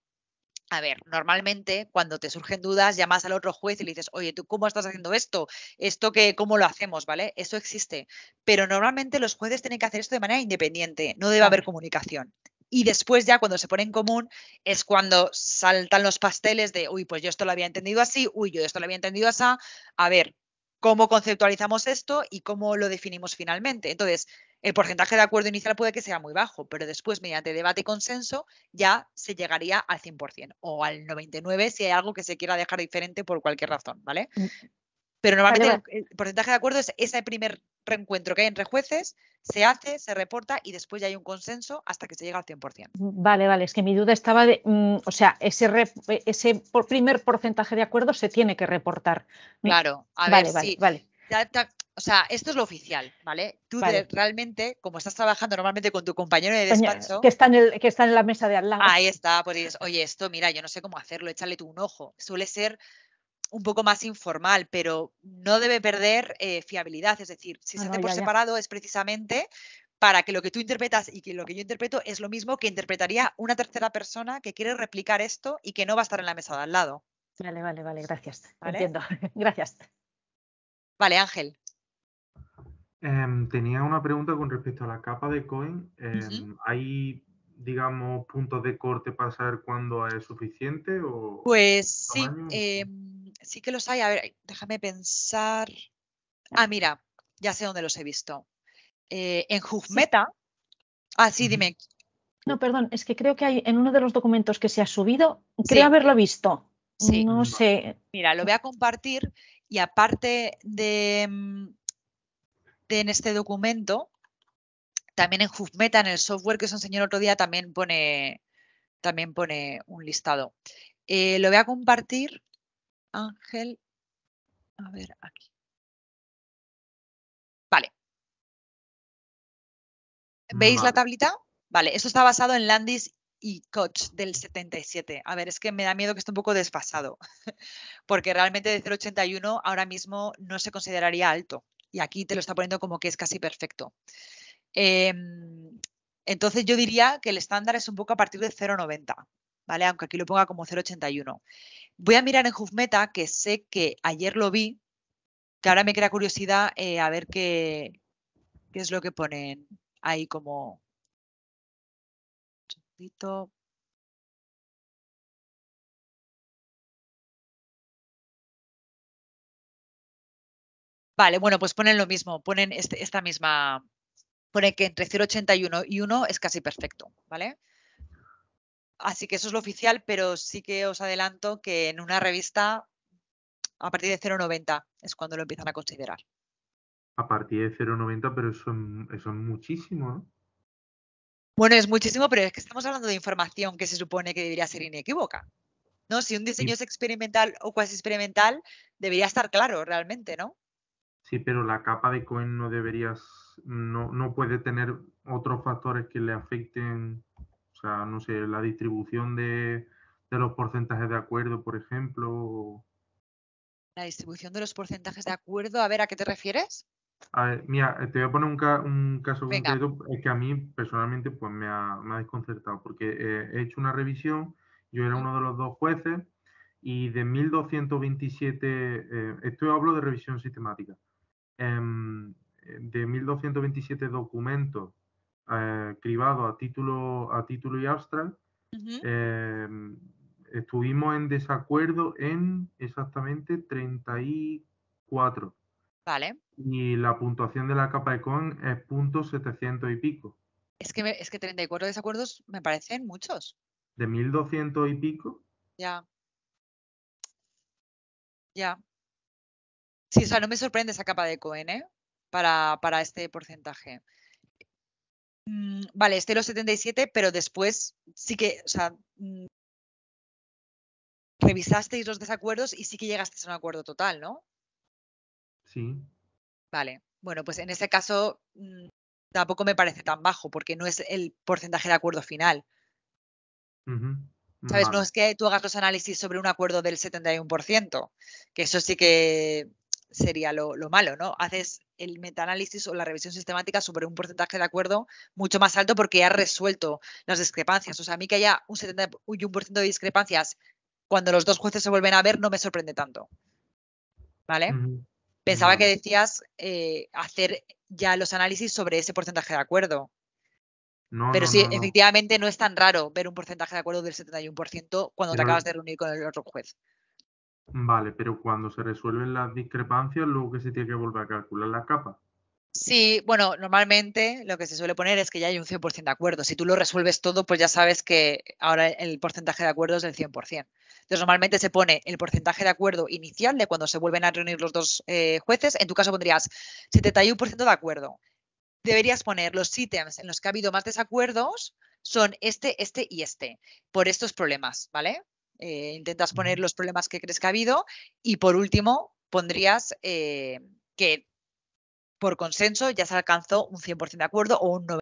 A ver, normalmente cuando te surgen dudas llamas al otro juez y le dices, oye, ¿tú cómo estás haciendo esto? ¿Esto qué, cómo lo hacemos? ¿Vale? Eso existe. Pero normalmente los jueces tienen que hacer esto de manera independiente, no debe Vale. haber comunicación. Y después ya cuando se pone en común es cuando saltan los pasteles de, uy, pues yo esto lo había entendido así, uy, yo esto lo había entendido así. A ver, ¿cómo conceptualizamos esto y cómo lo definimos finalmente? Entonces, el porcentaje de acuerdo inicial puede que sea muy bajo, pero después, mediante debate y consenso, ya se llegaría al cien por ciento o al noventa y nueve por ciento si hay algo que se quiera dejar diferente por cualquier razón, ¿vale? Pero normalmente vale, vale. El, el porcentaje de acuerdo es ese primer reencuentro que hay entre jueces, se hace, se reporta y después ya hay un consenso hasta que se llega al cien por ciento. Vale, vale, es que mi duda estaba de, mm, o sea, ese, re, ese por primer porcentaje de acuerdo se tiene que reportar. Claro, a vale, ver, vale, sí. Vale. Ya, ya, o sea, esto es lo oficial, ¿vale? Tú vale. de, realmente, como estás trabajando normalmente con tu compañero de despacho... Que está, en el, que está en la mesa de al lado. Ahí está, pues dices, oye, esto, mira, yo no sé cómo hacerlo, échale tú un ojo. Suele ser un poco más informal, pero no debe perder eh, fiabilidad. Es decir, si ah, se no, hace por ya, separado ya. es precisamente para que lo que tú interpretas y que lo que yo interpreto es lo mismo que interpretaría una tercera persona que quiere replicar esto y que no va a estar en la mesa de al lado. Vale, vale, vale, gracias. ¿Vale? Entiendo. Gracias. Vale, Ángel. Eh, tenía una pregunta con respecto a la capa de Cohen. Eh, Uh-huh. ¿Hay, digamos, puntos de corte para saber cuándo es suficiente? O pues sí, tamaño? eh, sí que los hay. A ver, déjame pensar. Ah, mira, ya sé dónde los he visto. Eh, en HuffMeta. Sí. Ah, sí, uh-huh. Dime. No, perdón, es que creo que hay en uno de los documentos que se ha subido, creo sí. haberlo visto. Sí. No sé. Mira, lo voy a compartir y aparte de, de en este documento, también en HuffMeta, en el software que os enseñé el otro día, también pone, también pone un listado. Eh, lo voy a compartir, Ángel. A ver, aquí. Vale. ¿Veis vale. la tablita? Vale, esto está basado en Landis y Koch del setenta y siete. A ver, es que me da miedo que esté un poco desfasado, porque realmente de cero coma ochenta y uno ahora mismo no se consideraría alto. Y aquí te lo está poniendo como que es casi perfecto. Eh, entonces yo diría que el estándar es un poco a partir de cero coma noventa, ¿vale? Aunque aquí lo ponga como cero coma ochenta y uno. Voy a mirar en HuffMeta, que sé que ayer lo vi, que ahora me crea curiosidad eh, a ver qué, qué es lo que ponen ahí como... Un segundito. Vale, bueno, pues ponen lo mismo, ponen este, esta misma... Pone que entre cero coma ochenta y uno y uno es casi perfecto, ¿vale? Así que eso es lo oficial, pero sí que os adelanto que en una revista a partir de cero coma noventa es cuando lo empiezan a considerar. A partir de cero coma noventa, pero eso, eso es muchísimo, ¿no? Bueno, es muchísimo, pero es que estamos hablando de información que se supone que debería ser inequívoca, ¿no? Si un diseño sí. es experimental o cuasi experimental, debería estar claro realmente, ¿no? Sí, pero la capa de Cohen no deberías, no, no puede tener otros factores que le afecten, o sea, no sé, la distribución de, de los porcentajes de acuerdo, por ejemplo. La distribución de los porcentajes de acuerdo, a ver, ¿a qué te refieres? A ver, mira, te voy a poner un, ca- un caso Venga. concreto es que a mí personalmente pues me ha, me ha desconcertado porque eh, he hecho una revisión, yo era ¿Mm? uno de los dos jueces y de mil doscientos veintisiete, eh, esto hablo de revisión sistemática, em, de mil doscientos veintisiete documentos eh, cribados a título, a título y abstract, Ujú. em, estuvimos en desacuerdo en exactamente treinta y cuatro. Vale. Y la puntuación de la capa de Cohen es punto setecientos y pico. Es que, me- es que treinta y cuatro desacuerdos me parecen muchos. De mil doscientos y pico, Ya. Ya. Sí, o sea, no me sorprende esa capa de Cohen, ¿eh? Para, para este porcentaje. Mm, vale, este los setenta y siete, pero después sí que, o sea, mm, revisasteis los desacuerdos y sí que llegasteis a un acuerdo total, ¿no? sí. Vale. Bueno, pues en ese caso mm, tampoco me parece tan bajo, porque no es el porcentaje de acuerdo final. Ujú. ¿Sabes? No Vale. es que tú hagas los análisis sobre un acuerdo del setenta y uno por ciento, que eso sí que sería lo, lo malo, ¿no? Haces el metaanálisis o la revisión sistemática sobre un porcentaje de acuerdo mucho más alto porque has resuelto las discrepancias. O sea, a mí que haya un setenta y uno por ciento de discrepancias cuando los dos jueces se vuelven a ver no me sorprende tanto. ¿Vale? Ujú. Pensaba que Vale. decías eh, hacer ya los análisis sobre ese porcentaje de acuerdo. No, Pero no, sí, no, no. efectivamente no es tan raro ver un porcentaje de acuerdo del setenta y uno por ciento cuando te Pero, acabas de reunir con el otro juez. vale, pero cuando se resuelven las discrepancias, luego que se tiene que volver a calcular la capa. Sí, bueno, normalmente lo que se suele poner es que ya hay un cien por ciento de acuerdo. Si tú lo resuelves todo, pues ya sabes que ahora el porcentaje de acuerdo es del cien por ciento. Entonces, normalmente se pone el porcentaje de acuerdo inicial de cuando se vuelven a reunir los dos eh, jueces. En tu caso pondrías setenta y uno por ciento de acuerdo. Deberías poner los ítems en los que ha habido más desacuerdos son este, este y este, por estos problemas, ¿vale? Eh, intentas poner Ujú. los problemas que crees que ha habido y por último pondrías eh, que por consenso ya se alcanzó un cien por ciento de acuerdo o un